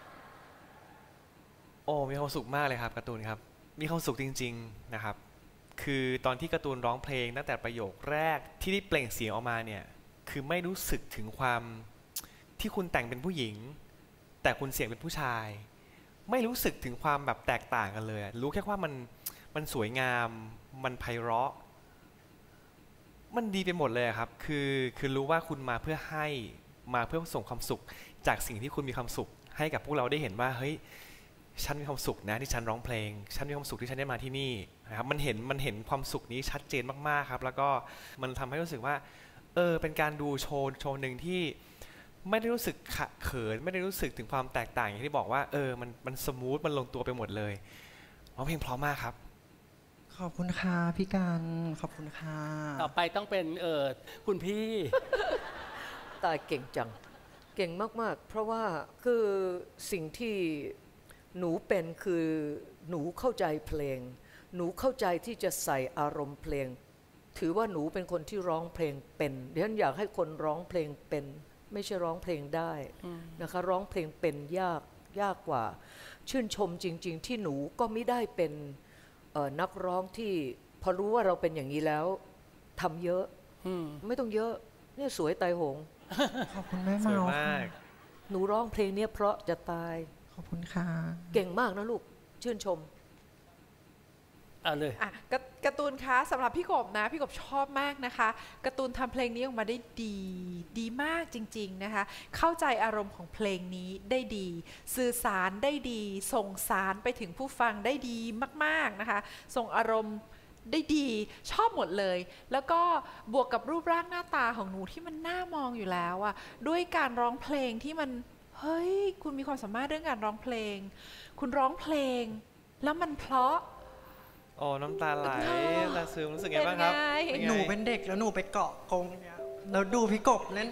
โอ้มีความสุขมากเลยครับการ์ตูนครับมีความสุขจริงๆนะครับคือตอนที่การ์ตูนร้องเพลงตั้งแต่ประโยคแรกที่ได้เปล่งเสียงออกมาเนี่ยคือไม่รู้สึกถึงความที่คุณแต่งเป็นผู้หญิงแต่คุณเสียงเป็นผู้ชายไม่รู้สึกถึงความแบบแตกต่างกันเลยรู้แค่ว่ามันสวยงามมันไพเราะมันดีไปหมดเลยครับคือรู้ว่าคุณมาเพื่อให้มาเพื่อส่งความสุขจากสิ่งที่คุณมีความสุขให้กับพวกเราได้เห็นว่าเฮ้ยฉันมีความสุขนะที่ฉันร้องเพลงฉันมีความสุขที่ฉันได้มาที่นี่นะครับมันเห็นความสุขนี้ชัดเจนมากๆครับแล้วก็มันทำให้รู้สึกว่าเป็นการดูโชว์หนึ่งที่ไม่ได้รู้สึกเขินไม่ได้รู้สึกถึงความแตกต่างอย่างที่บอกว่ามันสมูทมันลงตัวไปหมดเลยร้องเพลงเพราะมากครับขอบคุณค่ะพี่การขอบคุณค่ะต่อไปต้องเป็นคุณพี่ตายเก่งจังเก่งมากๆเพราะว่าคือสิ่งที่หนูเป็นคือหนูเข้าใจเพลงหนูเข้าใจที่จะใส่อารมณ์เพลงถือว่าหนูเป็นคนที่ร้องเพลงเป็นดิฉันอยากให้คนร้องเพลงเป็นไม่ใช่ร้องเพลงได้นะคะร้องเพลงเป็นยากกว่าชื่นชมจริงๆที่หนูก็ไม่ได้เป็นนักร้องที่พอรู้ว่าเราเป็นอย่างนี้แล้วทำเยอะไม่ต้องเยอะเนี่ยสวยตายโหงขอบคุณแม่เมาค่ะหนูร้องเพลงเนี่ยเพราะจะตายขอบคุณค่ะเก่งมากนะลูกชื่นชมเอาเลยการ์ตูนคะสำหรับพี่กบนะพี่กบชอบมากนะคะการ์ตูนทำเพลงนี้ออกมาได้ดีมากจริงๆนะคะเข้าใจอารมณ์ของเพลงนี้ได้ดีสื่อสารได้ดีส่งสารไปถึงผู้ฟังได้ดีมากๆนะคะส่งอารมณ์ได้ดีชอบหมดเลยแล้วก็บวกกับรูปร่างหน้าตาของหนูที่มันน่ามองอยู่แล้วอะด้วยการร้องเพลงที่มันเฮ้ยคุณมีความสามารถเรื่องการร้องเพลงคุณร้องเพลงแล้วมันเพราะน้ำตาไหลน้ำตาซึมรู้สึกไงบ้างครับหนูเป็นเด็กแล้วหนูไปเกาะกงเนี่ยแล้วดูพี่กบเล่น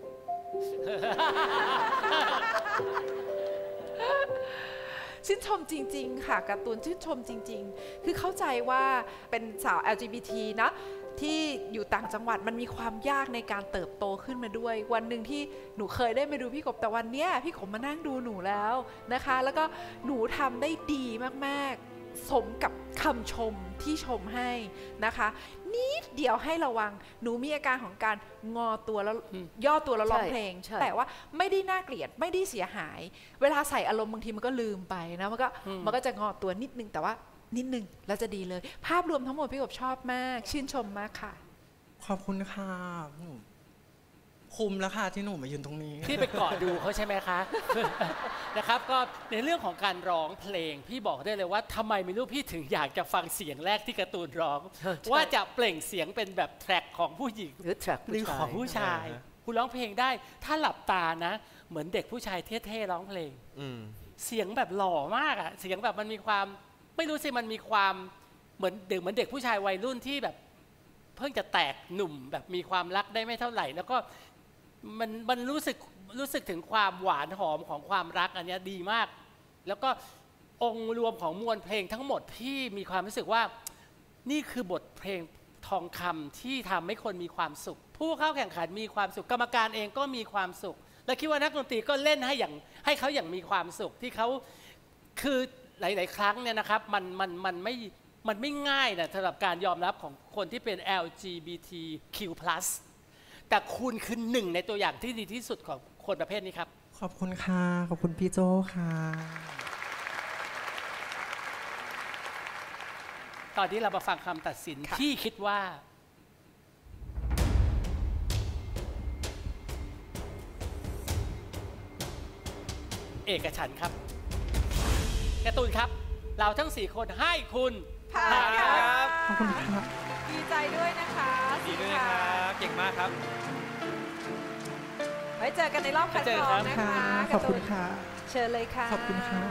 ชื่นชมจริงๆค่ะการ์ตูนชื่นชมจริงๆคือเข้าใจว่าเป็นสาว LGBT นะที่อยู่ต่างจังหวัดมันมีความยากในการเติบโตขึ้นมาด้วยวันหนึ่งที่หนูเคยได้มาดูพี่กบแต่วันเนี้ยพี่กบมานั่งดูหนูแล้วนะคะแล้วก็หนูทำได้ดีมากๆสมกับคำชมที่ชมให้นะคะนิดเดียวให้ระวังหนูมีอาการของการงอตัวแล้วย่อตัวแล้วร้องเพลงแต่ว่าไม่ได้น่าเกลียดไม่ได้เสียหายเวลาใส่อารมณ์บางทีมันก็ลืมไปนะมันก็จะงอตัวนิดนึงแต่ว่านิดนึงแล้วจะดีเลยภาพรวมทั้งหมดพี่กบชอบมากชื่นชมมากค่ะขอบคุณค่ะคุ้มแล้วค่ะที่หนูมายืนตรงนี้ที่ไปเกาะดูเขาใช่ไหมคะ นะครับก็ในเรื่องของการร้องเพลงพี่บอกได้เลยว่าทำไมไม่รู้พี่ถึงอยากจะฟังเสียงแรกที่การ์ตูนร้อง ว่าจะเปล่งเสียงเป็นแบบแทร็กของผู้หญิงหรือแทร็กของผู้ชายคุณร้องเพลงได้ถ้าหลับตานะเหมือนเด็กผู้ชายเท่ๆร้องเพลงเสียงแบบหล่อมากอ่ะเสียงแบบมันมีความไม่รู้สิมันมีความเหมือนเด็กผู้ชายวัยรุ่นที่แบบเพิ่งจะแตกหนุ่มแบบมีความรักได้ไม่เท่าไหร่แล้วก็มันรู้สึกถึงความหวานหอมของความรักอันนี้ดีมากแล้วก็องค์รวมของมวลเพลงทั้งหมดพี่มีความรู้สึกว่านี่คือบทเพลงทองคำที่ทำให้คนมีความสุขผู้เข้าแข่งขันมีความสุขกรรมการเองก็มีความสุขและคิดว่านักดนตรีก็เล่นให้เขาอย่างมีความสุขที่เขาคือหลายๆครั้งเนี่ยนะครับมันไม่ง่ายนะสำหรับการยอมรับของคนที่เป็น LGBTQ+ แต่คุณคือหนึ่งในตัวอย่างที่ดีที่สุดของคนประเภทนี้ครับขอบคุณค่ะขอบคุณพี่โจค่ะตอนนี้เรามาฟังคำตัดสินที่คิดว่าเอกฉันท์ครับการ์ตูนครับเราทั้ง4คนให้คุณผ่านครับขอบคุณครับดีใจด้วยนะคะดีด้วยนะครับเก่งมากครับไว้เจอกันในรอบคัดกรองนะคะขอบคุณค่ะเชิญเลยค่ะขอบคุณค่ะ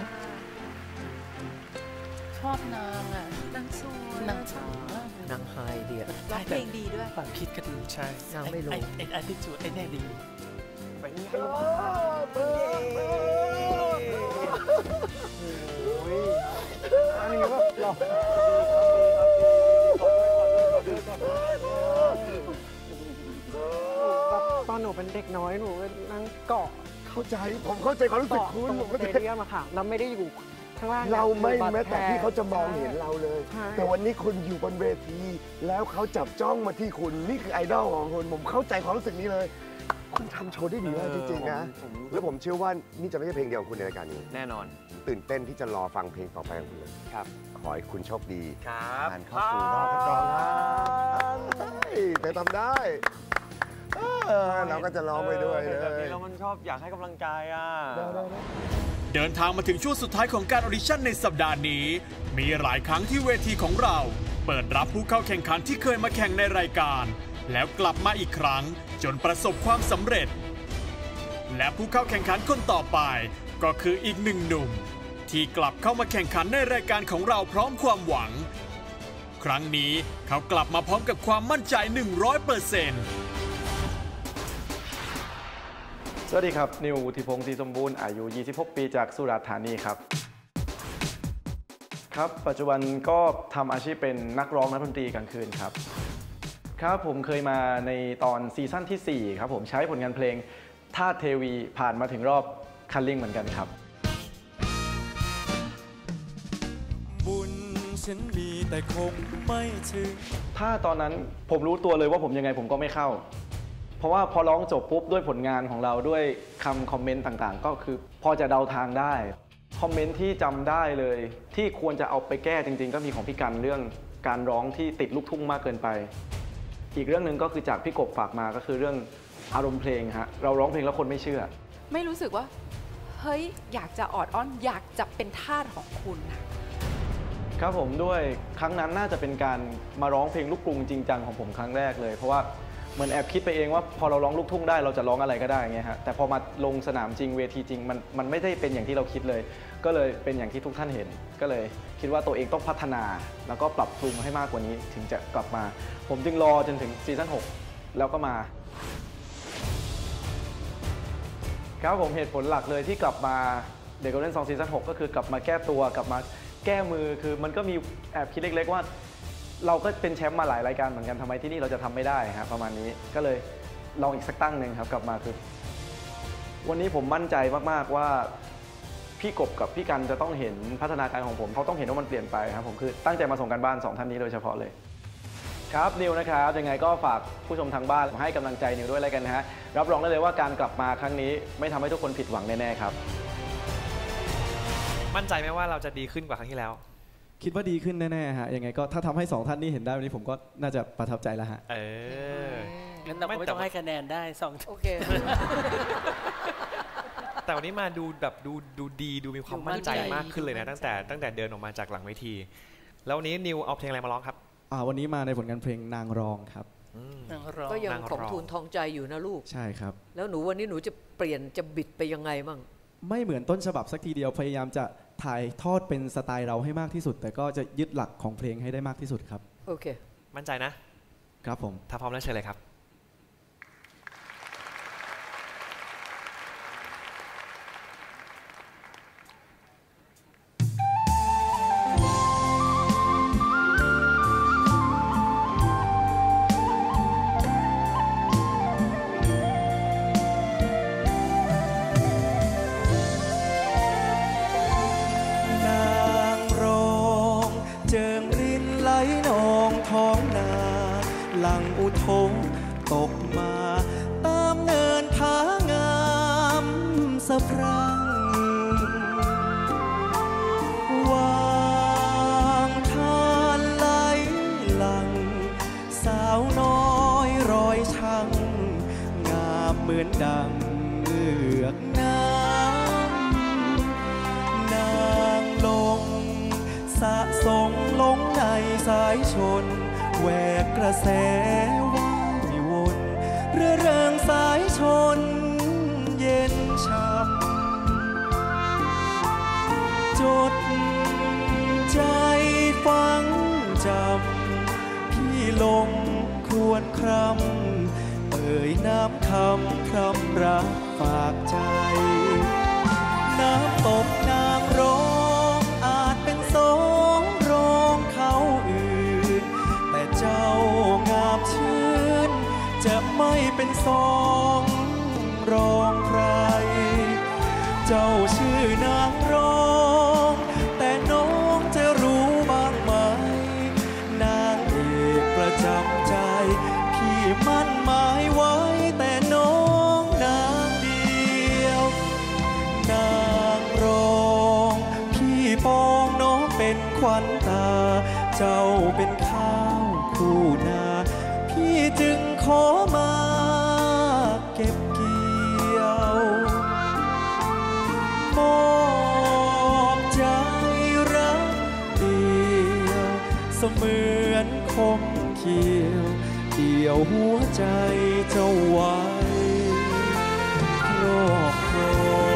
ชอบนางอ่ะนางสวยนางสาวนางไฮเดียร้องเพลงดีด้วยความคิดก็ดีใช่นางไม่รู้ไอ้ที่จูไอ้แน่ดีเป็นไงวะอันนี้ก็หล่อตอนหนูเป็นเด็กน้อยหนูนั่งเกาะเข้าใจผมเข้าใจความรู้สึกคุณผมก็เรียมาค่ะเราไม่ได้อยู่ข้างล่างเราไม่แม้แต่ที่เขาจะมองเห็นเราเลยแต่วันนี้คุณอยู่บนเวทีแล้วเขาจับจ้องมาที่คุณนี่คือไอดอลของคุณผมเข้าใจความรู้สึกนี้เลยคุณทำโชว์ได้ดีมากจริงๆนะแล้วผมเชื่อว่านี่จะไม่ใช่เพลงเดียวของคุณในรายการนี้แน่นอนตื่นเต้นที่จะรอฟังเพลงต่อไปของคุณครับขอให้คุณโชคดีครับงานเข้าสู่รอบคัดกรองครับเธอทำได้เราก็จะร้องไปด้วยเลยแบบนี้เรามันชอบอยากให้กำลังใจอ่ะเดินทางมาถึงช่วงสุดท้ายของการออดิชั่นในสัปดาห์นี้มีหลายครั้งที่เวทีของเราเปิดรับผู้เข้าแข่งขันที่เคยมาแข่งในรายการแล้วกลับมาอีกครั้งจนประสบความสำเร็จและผู้เข้าแข่งขันคนต่อไปก็คืออีกหนึ่งหนุ่มที่กลับเข้ามาแข่งขันในรายการของเราพร้อมความหวังครั้งนี้เขากลับมาพร้อมกับความมั่นใจ 100% สวัสดีครับนิววุฒิพงศ์ศรีสมบูรณ์อายุ26 ปีจากสุราษฎร์ธานีครับครับปัจจุบันก็ทำอาชีพเป็นนักร้องนักดนตรีกลางคืนครับครับผมเคยมาในตอนซีซั่นที่4ครับผมใช้ผลงานเพลงธาตุเทวีผ่านมาถึงรอบคัลลิ่งเหมือนกันครับบุญฉันมีแต่คงไม่ถึงถ้าตอนนั้นผมรู้ตัวเลยว่าผมยังไงผมก็ไม่เข้าเพราะว่าพอร้องจบปุ๊บด้วยผลงานของเราด้วยคำคอมเมนต์ต่างๆก็คือพอจะเดาทางได้คอมเมนต์ที่จำได้เลยที่ควรจะเอาไปแก้จริงๆก็มีของพี่กันเรื่องการร้องที่ติดลูกทุ่งมากเกินไปอีกเรื่องหนึ่งก็คือจากพี่กบฝากมาก็คือเรื่องอารมณ์เพลงฮะเราร้องเพลงแล้วคนไม่เชื่อไม่รู้สึกว่าเฮ้ยอยากจะออดอ้อนอยากจะเป็นทาสของคุณครับผมด้วยครั้งนั้นน่าจะเป็นการมาร้องเพลงลูกกรุงจริงจังของผมครั้งแรกเลยเพราะว่าเหมือนแอบคิดไปเองว่าพอเราร้องลูกทุ่งได้เราจะร้องอะไรก็ได้เงี้ยฮะแต่พอมาลงสนามจริงเวทีจริงมันไม่ได้เป็นอย่างที่เราคิดเลยก็เลยเป็นอย่างที่ทุกท่านเห็นก็เลยคิดว่าตัวเองต้องพัฒนาแล้วก็ปรับปรุงให้มากกว่านี้ถึงจะกลับมาผมจึงรอจนถึงซีซั่น6แล้วก็มาครับผมเหตุผลหลักเลยที่กลับมาThe Golden Songซีซั่น6ก็คือกลับมาแก้ตัวกลับมาแก้มือคือมันก็มีแอบคิดเล็กๆว่าเราก็เป็นแชมป์มาหลายรายการเหมือนกันทำไมที่นี่เราจะทำไม่ได้ครับประมาณนี้ก็เลยลองอีกสักตั้งหนึ่งครับกลับมาคือวันนี้ผมมั่นใจมากๆว่าพี่กบกับพี่กันจะต้องเห็นพัฒนาการของผมเขาต้องเห็นว่ามันเปลี่ยนไปครับผมคือตั้งใจมาส่งกันบ้าน2ท่านนี้โดยเฉพาะเลยครับนิวนะครับยังไงก็ฝากผู้ชมทางบ้านให้กำลังใจนิวด้วยแล้วกันนะฮะรับรองได้เลยว่าการกลับมาครั้งนี้ไม่ทำให้ทุกคนผิดหวังแน่ๆครับมั่นใจไหมว่าเราจะดีขึ้นกว่าครั้งที่แล้วคิดว่าดีขึ้นแน่ๆฮะยังไงก็ถ้าทำให้2ท่านนี้เห็นได้วันนี้ผมก็น่าจะประทับใจแล้วฮะงั้นเราไม่ต้องให้คะแนนได้2 โอเคแต่วันนี้มาดูแบบดูดีดูมีความมั่นใจมากขึ้นเลยนะตั้งแต่เดินออกมาจากหลังเวทีแล้ววันนี้นิวเอาเพลงอะไรมาร้องครับวันนี้มาในผลงานเพลงนางรองครับก็ยังของทูลทองใจอยู่นะลูกใช่ครับแล้วหนูวันนี้หนูจะเปลี่ยนจะบิดไปยังไงมั่งไม่เหมือนต้นฉบับสักทีเดียวพยายามจะถ่ายทอดเป็นสไตล์เราให้มากที่สุดแต่ก็จะยึดหลักของเพลงให้ได้มากที่สุดครับโอเคมั่นใจนะครับผมถ้าพร้อมแล้วเชิญเลยครับตกมาตามเนินผางามสะพรั่งวางทานไหลหลังสาวน้อยรอยช่างงามเหมือนดังเงือกน้ำนางลงสะสงลงในสายชนแหวกกระแสเรือเริงสายชนเย็นช่ำจดใจฟังจำพี่ลงครวญครำเอ่ยน้ำคำพรำรักฝากใจน้ำตกนางร้องอาจเป็นสองรองเขาอื่นแต่เจ้างามชื่นจะไม่เป็นสองรองใครเจ้าชื่อนางร้องแต่น้องจะรู้บ้างไหมนางเอกประจำใจพี่มั่นหมายไว้แต่น้องนางเดียวนางร้องพี่ปองน้องเป็นขวัญตาเจ้าเป็นข้าวคู่นาพี่จึงขอมาเก็บเกี่ยวมอบใจรักเดียวเสมือนคมเขียวเกี่ยวหัวใจเจ้าไว้ครอบครอง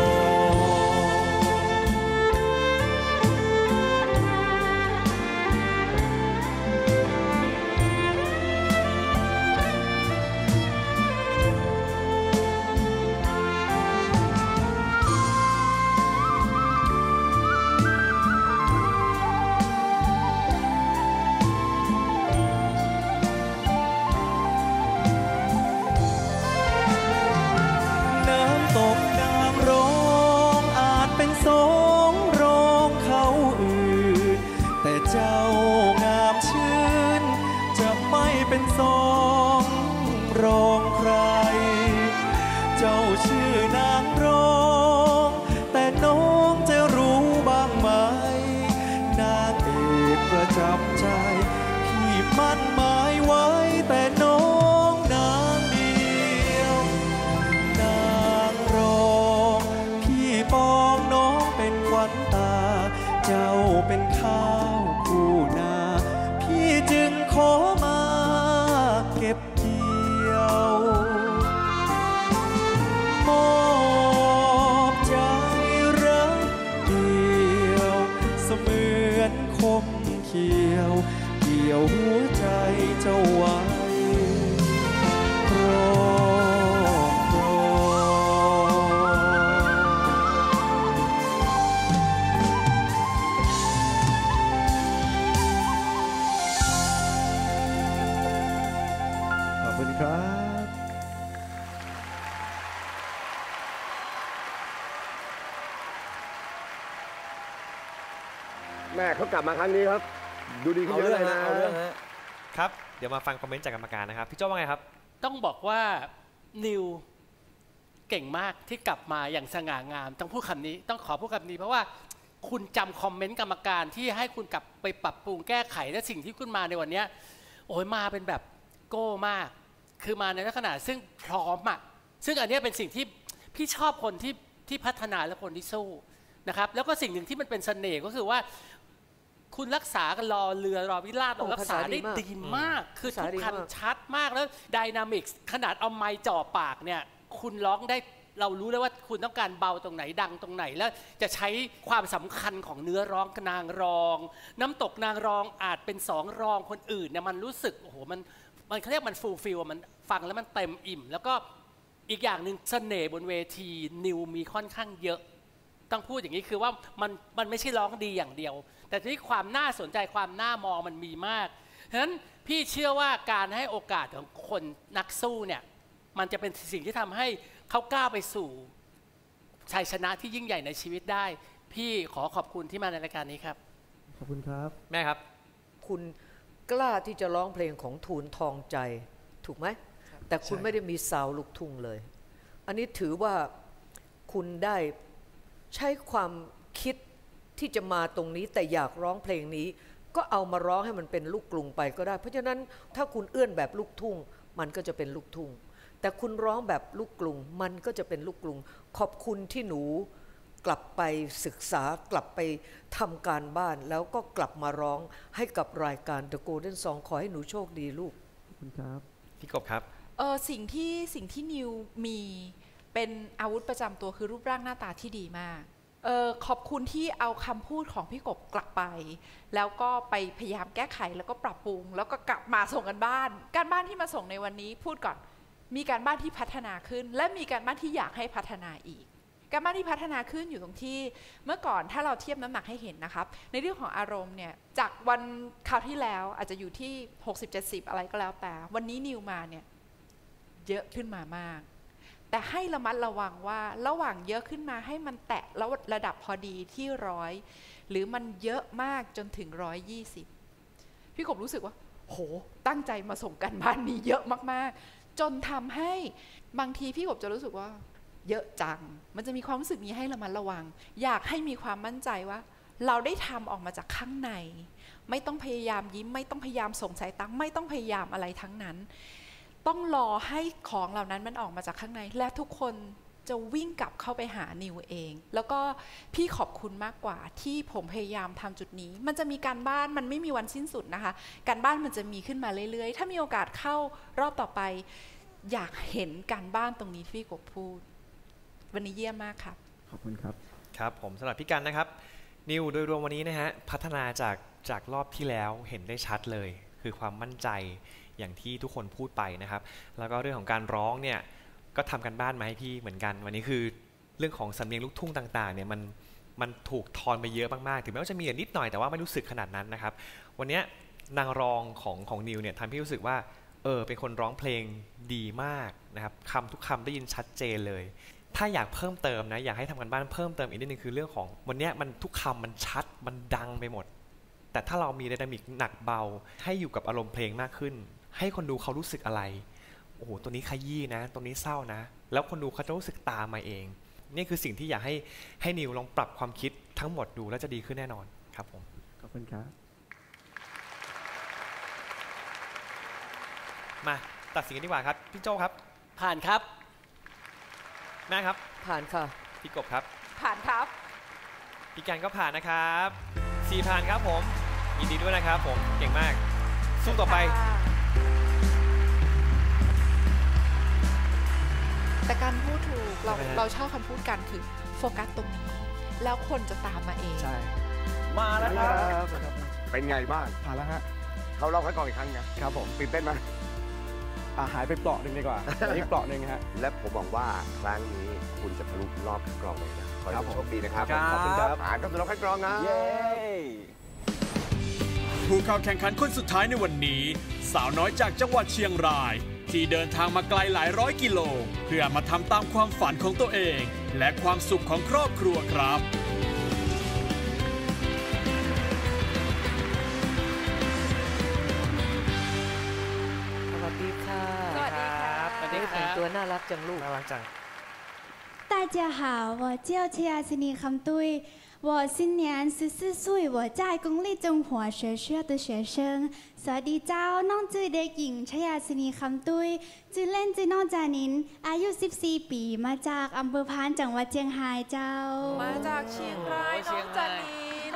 สองรองใครเจ้าชื่อนางร้องแต่น้องจะรู้บ้างไหมนางเอกประจำใจพี่มั่นหมายไว้แต่น้องนางเดียวนางร้องพี่ปองน้องเป็นขวัญตาเจ้าเป็นข้าวคู่นาพี่จึงขอมาเก็บเกี่ยวมอบใจรักเดียวเสมือนคมเขียวเกี่ยวหัวใจเจ้าไว้ครอบครขอบคุณครับแม่เขากลับมาครั้งนี้ครับดูดีขึ้นเยอะเลยนะครับเดี๋ยวมาฟังคอมเมนต์จากกรรมการนะครับพี่โจ้ว่าไงครับต้องบอกว่านิวเก่งมากที่กลับมาอย่างสง่างามต้องพูดคำนี้ต้องขอพูดคำนี้เพราะว่าคุณจำคอมเมนต์กรรมการที่ให้คุณกลับไปปรับปรุงแก้ไขและสิ่งที่คุณมาในวันนี้โอ้ยมาเป็นแบบโก้มากคือมาในลักษณะซึ่งพร้อมอะซึ่งอันนี้เป็นสิ่งที่พี่ชอบคนที่พัฒนาและคนที่สู้นะครับแล้วก็สิ่งหนึ่งที่มันเป็นเสน่ห์ก็คือว่าคุณรักษากันรอเรือรอวิราชรักษาได้ดีมากคือทุกคำชัดมากแล้วไดนามิกส์ขนาดเอาไมค์จ่อปากเนี่ยคุณร้องได้เรารู้เลยว่าคุณต้องการเบาตรงไหนดังตรงไหนแล้วจะใช้ความสำคัญของเนื้อร้องนางรองน้ำตกนางรองอาจเป็นสองรองคนอื่นเนี่ยมันรู้สึกโอ้โหมันเขาเรียกมันฟูลฟิลมันฟังแล้วมันเต็มอิ่มแล้วก็อีกอย่างหนึ่งเสน่ห์บนเวทีนิวมีค่อนข้างเยอะต้องพูดอย่างนี้คือว่ามันไม่ใช่ร้องดีอย่างเดียวแต่ที่ความน่าสนใจความน่ามองมันมีมากฉะนั้นพี่เชื่อว่าการให้โอกาสของคนนักสู้เนี่ยมันจะเป็นสิ่งที่ทำให้เขาก้าวไปสู่ชัยชนะที่ยิ่งใหญ่ในชีวิตได้พี่ขอขอบคุณที่มาในรายการนี้ครับขอบคุณครับแม่ครับคุณกล้าที่จะร้องเพลงของทูลทองใจถูกไหมแต่คุณไม่ได้มีซาวลูกทุ่งเลยอันนี้ถือว่าคุณได้ใช้ความคิดที่จะมาตรงนี้แต่อยากร้องเพลงนี้ก็เอามาร้องให้มันเป็นลูกกรุงไปก็ได้เพราะฉะนั้นถ้าคุณเอื้อนแบบลูกทุ่งมันก็จะเป็นลูกทุ่งแต่คุณร้องแบบลูกกรุงมันก็จะเป็นลูกกรุงขอบคุณที่หนูกลับไปศึกษากลับไปทำการบ้านแล้วก็กลับมาร้องให้กับรายการ The Golden Song ขอให้หนูโชคดีลูกขอบคุณครับพี่กบครับสิ่งที่นิวมีเป็นอาวุธประจำตัวคือรูปร่างหน้าตาที่ดีมากขอบคุณที่เอาคำพูดของพี่กบกลับไปแล้วก็ไปพยายามแก้ไขแล้วก็ปรับปรุงแล้วก็กลับมาส่งกันบ้านที่มาส่งในวันนี้พูดก่อนมีการบ้านที่พัฒนาขึ้นและมีการบ้านที่อยากให้พัฒนาอีกการบ้านที่พัฒนาขึ้นอยู่ตรงที่เมื่อก่อนถ้าเราเทียบน้ำหนักให้เห็นนะครับในเรื่องของอารมณ์เนี่ยจากวันคราวที่แล้วอาจจะอยู่ที่60-70อะไรก็แล้วแต่วันนี้นิวมาเนี่ยเยอะขึ้นมามากแต่ให้ระมัดระวังว่าระหว่างเยอะขึ้นมาให้มันแตะแล้วระดับพอดีที่100หรือมันเยอะมากจนถึง120พี่กบรู้สึกว่าโหตั้งใจมาส่งกันบ้านนี้เยอะมากๆจนทำให้บางทีพี่กบจะรู้สึกว่าเยอะจังมันจะมีความรู้สึกนี้ให้ระมัดระวังอยากให้มีความมั่นใจว่าเราได้ทำออกมาจากข้างในไม่ต้องพยายามยิ้มไม่ต้องพยายามส่งสายตาไม่ต้องพยายามอะไรทั้งนั้นต้องรอให้ของเหล่านั้นมันออกมาจากข้างในและทุกคนจะวิ่งกลับเข้าไปหานิวเองแล้วก็พี่ขอบคุณมากกว่าที่ผมพยายามทำจุดนี้มันจะมีการบ้านมันไม่มีวันสิ้นสุดนะคะการบ้านมันจะมีขึ้นมาเรื่อยๆถ้ามีโอกาสเข้ารอบต่อไปอยากเห็นการบ้านตรงนี้ที่พี่กบพูดวันนี้เยี่ยมมากครับขอบคุณครับครับผมสำหรับพี่กันนะครับนิวโดยรวมวันนี้นะฮะพัฒนาจากรอบที่แล้วเห็นได้ชัดเลยคือความมั่นใจอย่างที่ทุกคนพูดไปนะครับแล้วก็เรื่องของการร้องเนี่ยก็ทำกันบ้านมาให้พี่เหมือนกันวันนี้คือเรื่องของสำเนียงลูกทุ่งต่างๆเนี่ยมันถูกทอนไปเยอะมากๆถึงแม้ว่าจะมีนิดหน่อยแต่ว่าไม่รู้สึกขนาดนั้นนะครับวันนี้นางรองของนิวเนี่ยทำให้รู้สึกว่าเป็นคนร้องเพลงดีมากนะครับคำทุกคำได้ยินชัดเจนเลยถ้าอยากเพิ่มเติมนะอยากให้ทำกันบ้านเพิ่มเติมอีกนิดนึงคือเรื่องของวันนี้มันทุกคำมันชัดมันดังไปหมดแต่ถ้าเรามีไดนามิกหนักเบาให้อยู่กับอารมณ์เพลงมากขึ้นให้คนดูเขารู้สึกอะไรโอ้โหตัวนี้ขยี้นะตรงนี้เศร้านะแล้วคนดูเขาจะรู้สึกตามมาเองนี่คือสิ่งที่อยากให้นิวลองปรับความคิดทั้งหมดดูแล้วจะดีขึ้นแน่นอนครับผมขอบคุณครับมาตัดสินกันดีกว่าครับพี่โจ้ครับผ่านครับแม่ครับผ่านค่ะพี่กบครับผ่านครับพี่กันก็ผ่านนะครับ4ผ่านครับผมยินดีด้วยนะครับผมเก่งมากสู้ต่อไปแต่การพูดถูกเราชอบคำพูดกันคือโฟกัสตรงนี้แล้วคนจะตามมาเองใช่มาแล้วครับเป็นไงบ้างผ่านแล้วฮะเขาเล่าให้ก่อนอีกครั้งนะครับผมตื่นเต้นไหมหายไปเปราะหนึ่งดีกว่าอีกเปราะหนึ่งฮะและผมหวังว่าครั้งนี้คุณจะทะลุรอบคัดกรองเลยนะขอให้โชคดีนะครับขอบคุณครับผ่านเข้าสู่รอบคัดกรองนะเย้ผู้เข้าแข่งขันคนสุดท้ายในวันนี้สาวน้อยจากจังหวัดเชียงรายที่เดินทางมาไกลหลายร้อยกิโลเพื่อมาทำตามความฝันของตัวเองและความสุขของครอบครัวครับสวัสดีค่ะสวัสดีครับสวัสดีครับตัวน่ารักจังลูกน่ารักจัง大家好，我叫切阿ซินีคำตุ้ย我今年14岁，我在公立中华学校的学生。สวัสดีเจ้าน้องจื่อเด็กหญิงชยาศินีคำตุ้ยชื่อเล่นชื่อน้องจานินอายุ14 ปีมาจากอำเภอพานจังหวัดเชียงรายเจ้ามาจากเชียงรายน้องจานิน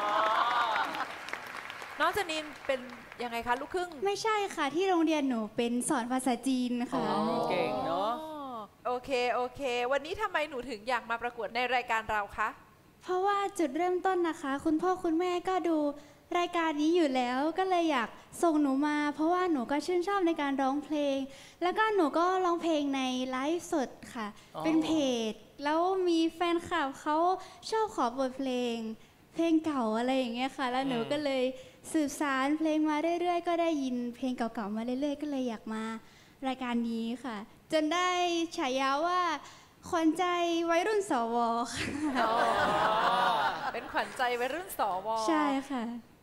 น้องจานินเป็นยังไงคะลูกครึ่งไม่ใช่ค่ะที่โรงเรียนหนูเป็นสอนภาษาจีนค่ะเก่งเนาะโอเควันนี้ทำไมหนูถึงอยากมาประกวดในรายการเราคะเพราะว่าจุดเริ่มต้นนะคะคุณพ่อคุณแม่ก็ดูรายการนี้อยู่แล้วก็เลยอยากส่งหนูมาเพราะว่าหนูก็ชื่นชอบในการร้องเพลงแล้วก็หนูก็ร้องเพลงในไลฟ์สดค่ะเป็นเพจแล้วมีแฟนคลับเขาชอบขอบทเพลงเก่าอะไรอย่างเงี้ยค่ะแล้วหนูก็เลยสืบสานเพลงมาเรื่อยๆก็ได้ยินเพลงเก่าๆมาเรื่อยๆก็เลยอยากมารายการนี้ค่ะจนได้ฉายาว่าขวัญใจวัยรุ่นสวค่ะเป็นขวัญใจวัยรุ่นสวใช่ค่ะ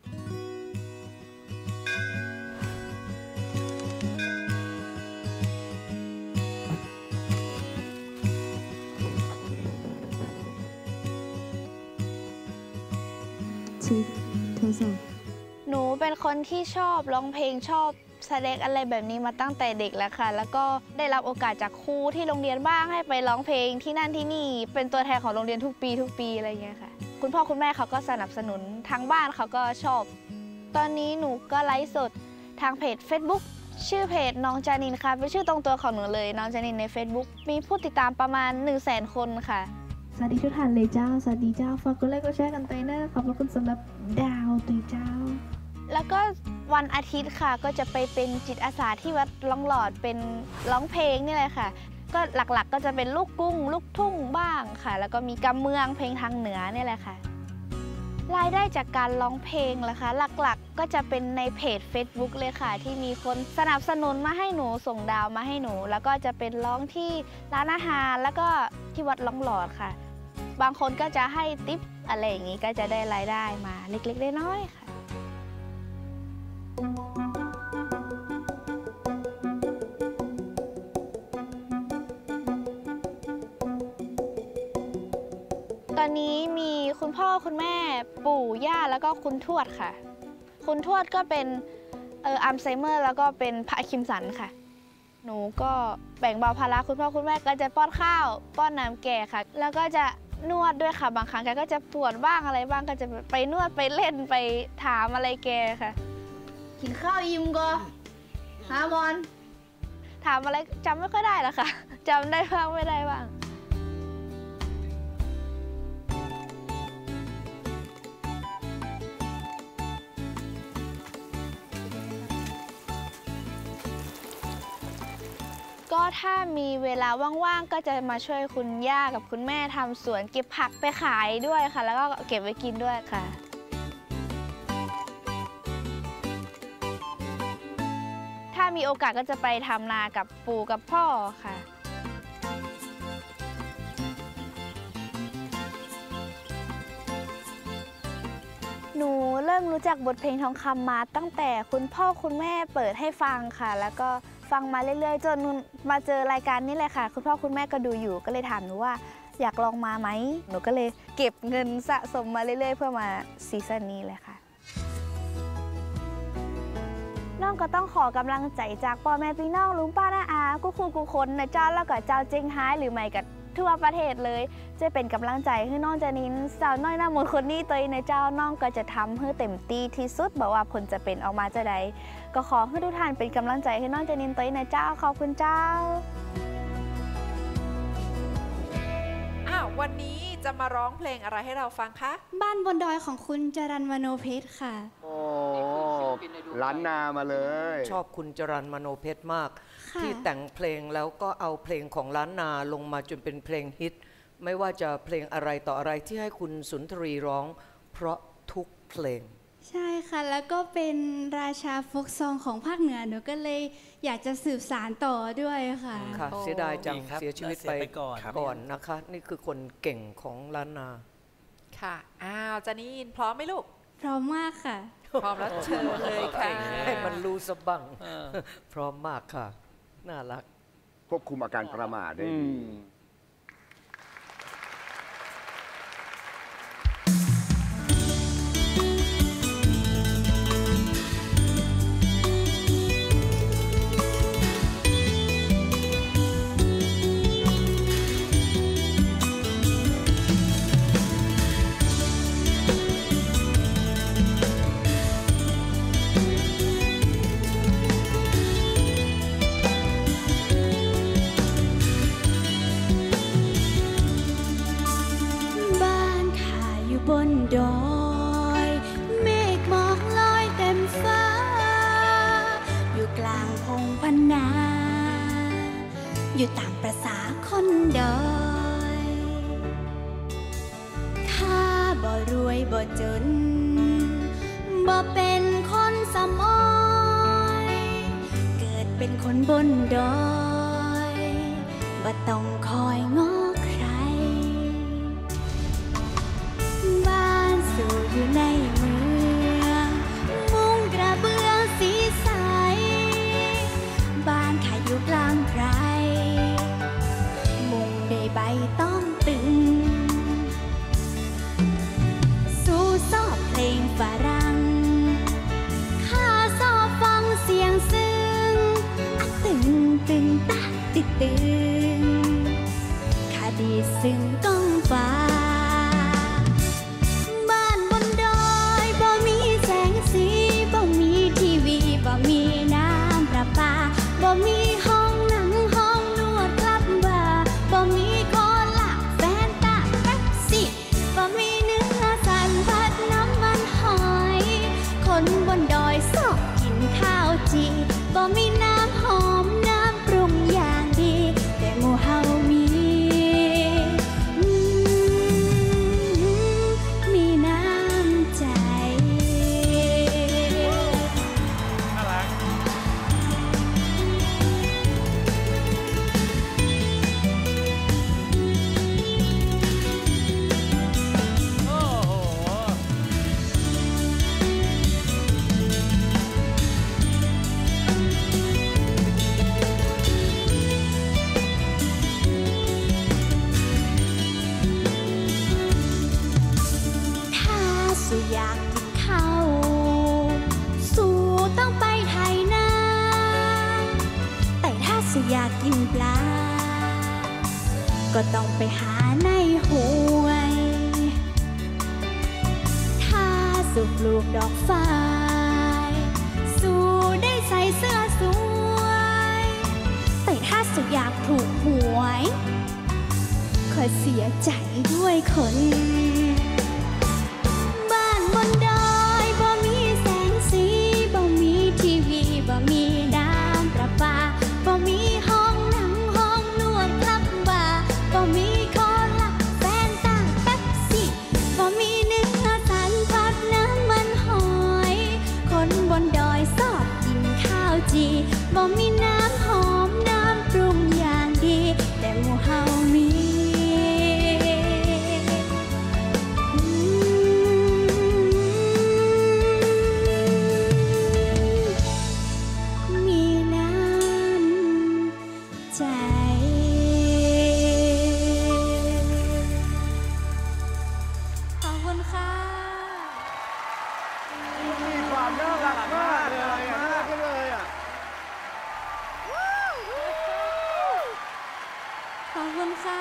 หนูเป็นคนที่ชอบร้องเพลงชอบแสดงอะไรแบบนี้มาตั้งแต่เด็กแล้วค่ะแล้วก็ได้รับโอกาสจากครูที่โรงเรียนบ้างให้ไปร้องเพลงที่นั่นที่นี่เป็นตัวแทนของโรงเรียนทุกปีอะไรอย่างเงี้ยค่ะคุณพ่อคุณแม่เขาก็สนับสนุนทางบ้านเขาก็ชอบตอนนี้หนูก็ไลฟ์สดทางเพจ Facebook ชื่อเพจน้องจานินค่ะเป็นชื่อตรงตัวของหนูเลยน้องจานินใน Facebook มีผู้ติดตามประมาณ 100,000 คนค่ะสวัสดีทุกท่านเลยเจ้าสวัสดีเจ้าฝากกดไลค์กดแชร์กันไปนะขอบคุณสำหรับดาวตุยเจ้าแล้วก็วันอาทิตย์ค่ะก็จะไปเป็นจิตอาสาที่วัดล่องหลอดเป็นร้องเพลงนี่แหละค่ะก็หลักๆก็จะเป็นลูกกุ้งลูกทุ่งบ้างค่ะแล้วก็มีกำเมืองเพลงทางเหนือนี่แหละค่ะรายได้จากการร้องเพลงล่ะคะหลักๆก็จะเป็นในเพจ Facebook เลยค่ะที่มีคนสนับสนุนมาให้หนูส่งดาวมาให้หนูแล้วก็จะเป็นร้องที่ร้านอาหารแล้วก็ที่วัดล่องหลอดค่ะบางคนก็จะให้ทิปอะไรอย่างนี้ก็จะได้รายได้มาเล็กๆน้อยๆค่ะตอนนี้มีคุณพ่อคุณแม่ปู่ย่าแล้วก็คุณทวดค่ะคุณทวดก็เป็นอัลไซเมอร์แล้วก็เป็นพาร์คินสันค่ะหนูก็แบ่งเบาภาระคุณพ่อคุณแม่ก็จะป้อนข้าวป้อนน้ำแก่ค่ะแล้วก็จะนวดด้วยค่ะบางครั้งแกก็จะปวดบ้างอะไรบ้างก็จะไปนวดไปเล่นไปถามอะไรแกค่ะกินข้าวอิ่มก็หาบอลถามอะไรจำไม่ค่อยได้หรอกค่ะจำได้บ้างไม่ได้บ้างก็ถ้ามีเวลาว่างๆก็จะมาช่วยคุณย่ากับคุณแม่ทำสวนเก็บผักไปขายด้วยค่ะแล้วก็เก็บไว้กินด้วยค่ะถ้ามีโอกาสก็จะไปทำนากับปู่กับพ่อค่ะหนูเริ่มรู้จักบทเพลงทองคำมาตั้งแต่คุณพ่อคุณแม่เปิดให้ฟังค่ะแล้วก็ฟังมาเรื่อยๆจนมาเจอรายการนี้เลยค่ะคุณพ่อคุณแม่ก็ดูอยู่ก็เลยถามหนูว่าอยากลองมาไหมหนูก็เลยเก็บเงินสะสมมาเรื่อยๆเพื่อมาซีซั่นนี้เลยค่ะน้องก็ต้องขอกำลังใจจากพ่อแม่พี่น้องลุงป้าน้าอากูครูกูคนนะเจ้าแล้วก็เจ้าเจงไฮ้หรือไม่กับทั่วประเทศเลยจะเป็นกำลังใจให้น้องจานินสาวน้อยหน้ามนต์คนนี้ตัวในเจ้าน้องก็จะทำให้เต็มที่ที่สุดบอกว่าผลจะเป็นออกมาจะใดก็ขอให้ทุกท่านเป็นกำลังใจให้น้องจานินตัวในเจ้าขอบคุณเจ้าวันนี้จะมาร้องเพลงอะไรให้เราฟังคะบ้านบนดอยของคุณจรัญมโนเพชรค่ะโอ้ล้านนามาเลยชอบคุณจรัญมโนเพชรมากที่แต่งเพลงแล้วก็เอาเพลงของล้านนาลงมาจนเป็นเพลงฮิตไม่ว่าจะเพลงอะไรต่ออะไรที่ให้คุณสุนทรีร้องเพราะทุกเพลงใช่ค่ะแล้วก็เป็นราชาโฟกซองของภาคเหนือหนูก็เลยอยากจะสืบสานต่อด้วยค่ะค่ะเสียดายจังเสียชีวิตไปก่อนนะคะนี่คือคนเก่งของล้านนาค่ะจานินพร้อมไหมลูกพร้อมมากค่ะพร้อมแล้วเชิญเลยค่ะให้มันรู้สบังพร้อมมากค่ะน่ารักควบคุมอาการประมาทได้ดีอยู่ตามประสาคนดอยข้าบ่รวยบ่จนบ่เป็นคนสำอ้อยเกิดเป็นคนบนดอยบ่ต้องคอยง้อใครบ้านสู่อยู่ในเมืองมุงกระเบื้องสีใสบ้านข้าอยู่กลางไพรมุงด้วยใบต้องตึงสู่ซอบเพลงฝรั่งข้าชอบฟังเสียงซึ้งตึงตึงตะตึงตึงข้าดีซึ้งก้องฟ้าบ้านบนดอยบ่มีแสงสีบ่มีทีวีบ่มีน้ำประปาบ่มีห้องหนังห้องนวดคลับบาร์บ่มีโคลาแฟนตาเป๊ปซี่บ่มีเนื้อสันผัดน้ำมันหอยคนบนดอยชอบกินข้าวจีบ่มีน้ำหอมน้ำปรุงอย่างดีแต่หมู่เฮามีน้ำใจ ถ้าสู่อยากกินข้าวสู่ต้องไปไถนาแต่ถ้าสู่อยากกินปลาก็ต้องไปหาในห้วย ถ้าสู่ปลูกดอกฟ้าสู่ได้ใส่เสื้อสวยแต่ถ้าสู่อยากถูกหวยขอเสียใจด้วยคน บ้านบนดอยบ่มีแสงสีบ่มีทีวีบ่มีน้ำประปาบ่มีห้องหนังห้องนวดคลับบาร์บ่มีโคลาแฟนตาเป๊ปซี่บ่มีเนื้อสันผัดน้ำมันหอยคนบนดอยชอบกินข้าวจีบ่มีน้ำหอมน้ำปรุงอย่างดีแต่หมู่เฮามีน้ำใจ ขอบคุณค่ะมีความน่ารักมากเลยอ่ะน่ารักเลยอ่ะขอบคุณค่ะ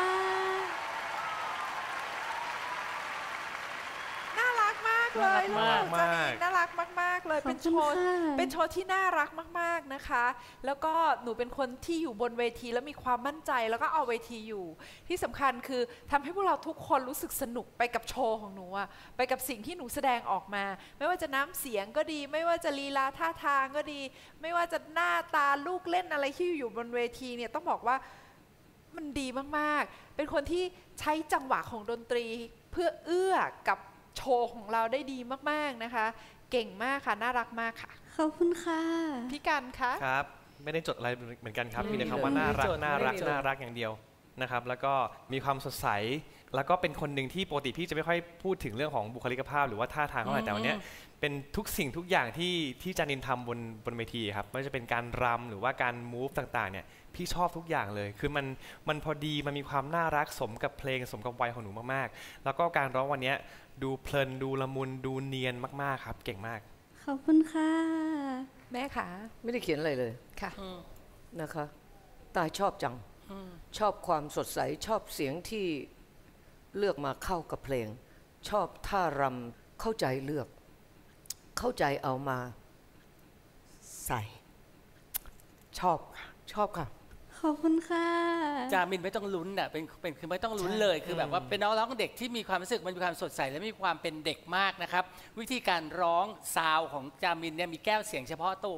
น่ารักมากเลยลูกน่ารักมากจามินน่ารักมากๆเลยขอบคุณเป็นโชว์ค่ะเป็นโชว์ที่น่ารักมากๆนะคะ แล้วก็หนูเป็นคนที่อยู่บนเวทีแล้วมีความมั่นใจแล้วก็เอาเวทีอยู่ ที่สำคัญคือทำให้พวกเราทุกคนรู้สึกสนุกไปกับโชว์ของหนูอะไปกับสิ่งที่หนูแสดงออกมา ไม่ว่าจะน้ำเสียงก็ดี ไม่ว่าจะลีลาท่าทางก็ดี ไม่ว่าจะหน้าตาลูกเล่นอะไรที่อยู่บนเวทีเนี่ยต้องบอกว่า มันดีมากๆ เป็นคนที่ใช้จังหวะของดนตรีเพื่อเอื้อกับโชว์ของเราได้ดีมากๆนะคะ เก่งมากค่ะ น่ารักมากค่ะขอบคุณค่ะพี่กันคะครับ ไม่ได้จดอะไรเหมือนกันครับ มีแต่คำว่าไม่น่ามีรักจดน่ารักไม่มีจดน่ารักอย่างเดียวนะครับ แล้วก็มีความสดใส แล้วก็เป็นคนหนึ่งที่ปกติพี่จะไม่ค่อยพูดถึงเรื่องของบุคลิกภาพหรือว่าท่าทางเท่าไหร่แต่วันเนี้ยเป็นทุกสิ่งทุกอย่างที่จานินทำบนเวทีครับไม่ว่าจะเป็นการรำหรือว่าการมูฟต่างๆเนี่ยพี่ชอบทุกอย่างเลย คือมันพอดีมันมีความน่ารักสมกับเพลงสมกับวัยของหนูมากๆ แล้วก็การร้องวันเนี้ยดูเพลินดูละมุนดูเนียนมากๆครับเก่งมากขอบคุณค่ะแม่ขาไม่ได้เขียนอะไรเลยค่ะนะคะตายชอบจัง ชอบความสดใสชอบเสียงที่เลือกมาเข้ากับเพลง ชอบท่ารำเข้าใจเลือก เข้าใจเอามาใส่ ชอบค่ะขอบคุณค่ะจามินไม่ต้องลุ้นอ่ะเป็นคือไม่ต้องลุ้นเลย คือแบบว่าเป็นน้องร้องเด็กที่มีความรู้สึกมันมีความสดใสและมีความเป็นเด็กมากนะครับ วิธีการร้องซาวของจามินเนี่ยมีแก้วเสียงเฉพาะตัว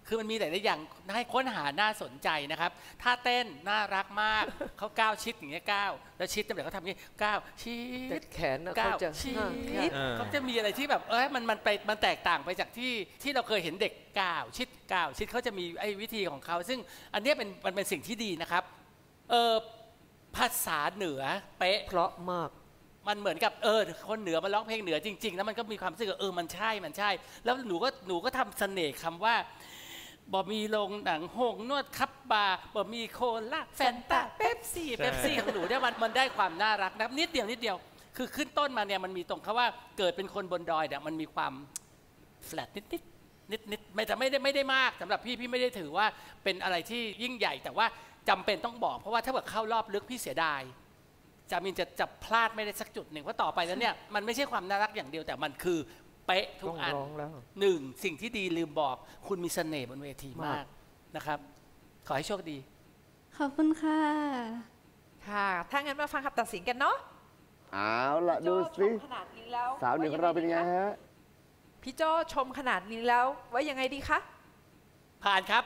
คือมันมีหลายๆอย่างให้ค้นหาน่าสนใจนะครับท่าเต้นน่ารักมากเขาก้าวชิดอย่างเงี้ยก้าวแล้วชิดแต่เขาทำอย่างงี้ก้าวชิดแขนนะก้าวเขาจะชิดเเขาจะมีอะไรที่แบบมันแตกต่างไปจากที่เราเคยเห็นเด็กก้าวชิดเขาจะมีไอ้วิธีของเขาซึ่งอันนี้มันเป็นสิ่งที่ดีนะครับภาษาเหนือเป๊ะเพราะมากมันเหมือนกับคนเหนือมาร้องเพลงเหนือจริงๆแล้วมันก็มีความรู้สึกมันใช่แล้วหนูก็ทำเสน่ห์คำว่าบ่มีโรงหนังโฮงนวดคับบาร์บ่มีโคลาแฟนตาเป๊ปซี่ของหนูเนี่ยมันได้ความน่ารักนะนิดเดียวคือขึ้นต้นมาเนี่ยมันมีตรงคำว่าเกิดเป็นคนบนดอยเนี่ยมันมีความแฟลตนิดไม่ได้มากสำหรับพี่ไม่ได้ถือว่าเป็นอะไรที่ยิ่งใหญ่แต่ว่าจำเป็นต้องบอกเพราะว่าถ้าเกิดเข้ารอบลึกพี่เสียดายจามินจะพลาดไม่ได้สักจุดหนึ่งเพราะต่อไปแล้วเนี่ยมันไม่ใช่ความน่ารักอย่างเดียวแต่มันคือเป๊ะทุกอันหนึ่งสิ่งที่ดีลืมบอกคุณมีเสน่ห์บนเวทีมากนะครับขอให้โชคดีขอบคุณค่ะค่ะถ้างั้นมาฟังคำตัดสินกันเนาะเอาล่ะดูสิสาวเหนือของเราเป็นไงฮะพี่โจ้ชมขนาดนี้แล้วว่ายังไงดีคะผ่านครับ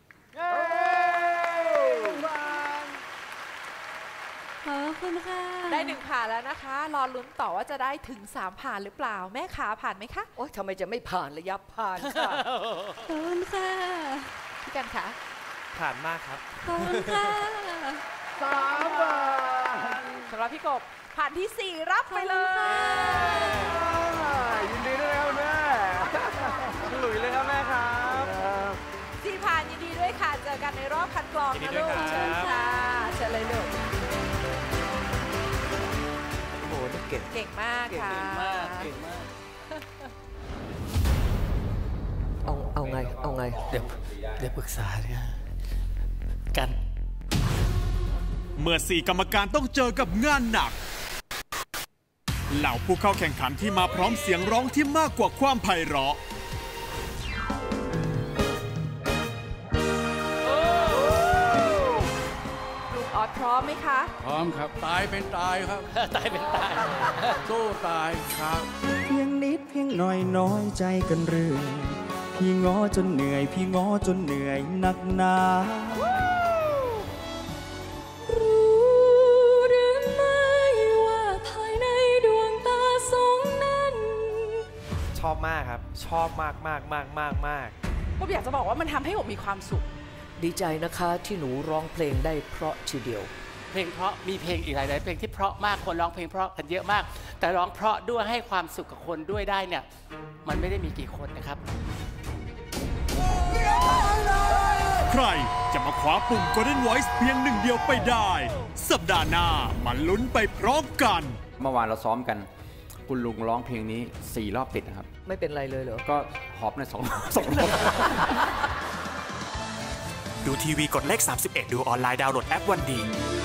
ขอบคุณค่ะได้1ผ่านแล้วนะคะรอลุ้นต่อว่าจะได้ถึง3ผ่านหรือเปล่าแม่ขาผ่านไหมคะโอ๊ยทำไมจะไม่ผ่านระยะผ่านค่ะขอบคุณค่ะพี่กันคะผ่านมากครับขอบคุณค่ะ 3 บาทสำหรับพี่กบผ่านที่4รับไปเลยยินดีด้วยครับแม่หลุยเลยครับแม่ครับ 4ผ่านยินดีด้วยค่ะเจอกันในรอบคัดกรองนะลูกเชิญค่ะเชิญเลยลูกเก่งมากค่ะเก่งมากเอาไงเดี๋ยวปรึกษากันเมื่อ4 กรรมการต้องเจอกับงานหนักเหล่าผู้เข้าแข่งขันที่มาพร้อมเสียงร้องที่มากกว่าความไพเราะลุงออดพร้อมไหมคะพร้อมครับตายเป็นตายครับตายเป็นตายสู้ตายครับเพียงนิดเพียงหน่อยน้อยใจกันเรื่อยพี่ง้อจนเหนื่อยพี่ง้อจนเหนื่อยหนักหนารู้หรือไม่ว่าภายในดวงตาสองนั้นชอบมากครับชอบมากผมอยากจะบอกว่ามันทำให้ผมมีความสุขดีใจนะคะที่หนูร้องเพลงได้เพราะทีเดียวเพลงเพราะมีเพลงอีกหลายเพลงที่เพราะมากคนร้องเพลงเพราะกันเยอะมากแต่ร้องเพราะด้วยให้ความสุขกับคนด้วยได้เนี่ยมันไม่ได้มีกี่คนนะครับใครจะมาคว้าปุ่ม Golden Voice เพียง1 เดียวไปได้สัปดาห์หน้ามาลุ้นไปพร้อมกันเมื่อวานเราซ้อมกันคุณลุงร้องเพลงนี้4 รอบติดนะครับไม่เป็นไรเลยเหรอก็หอบใน2 รอบดูทีวีกดเลข 31ดูออนไลน์ดาวน์โหลดแอปวันดี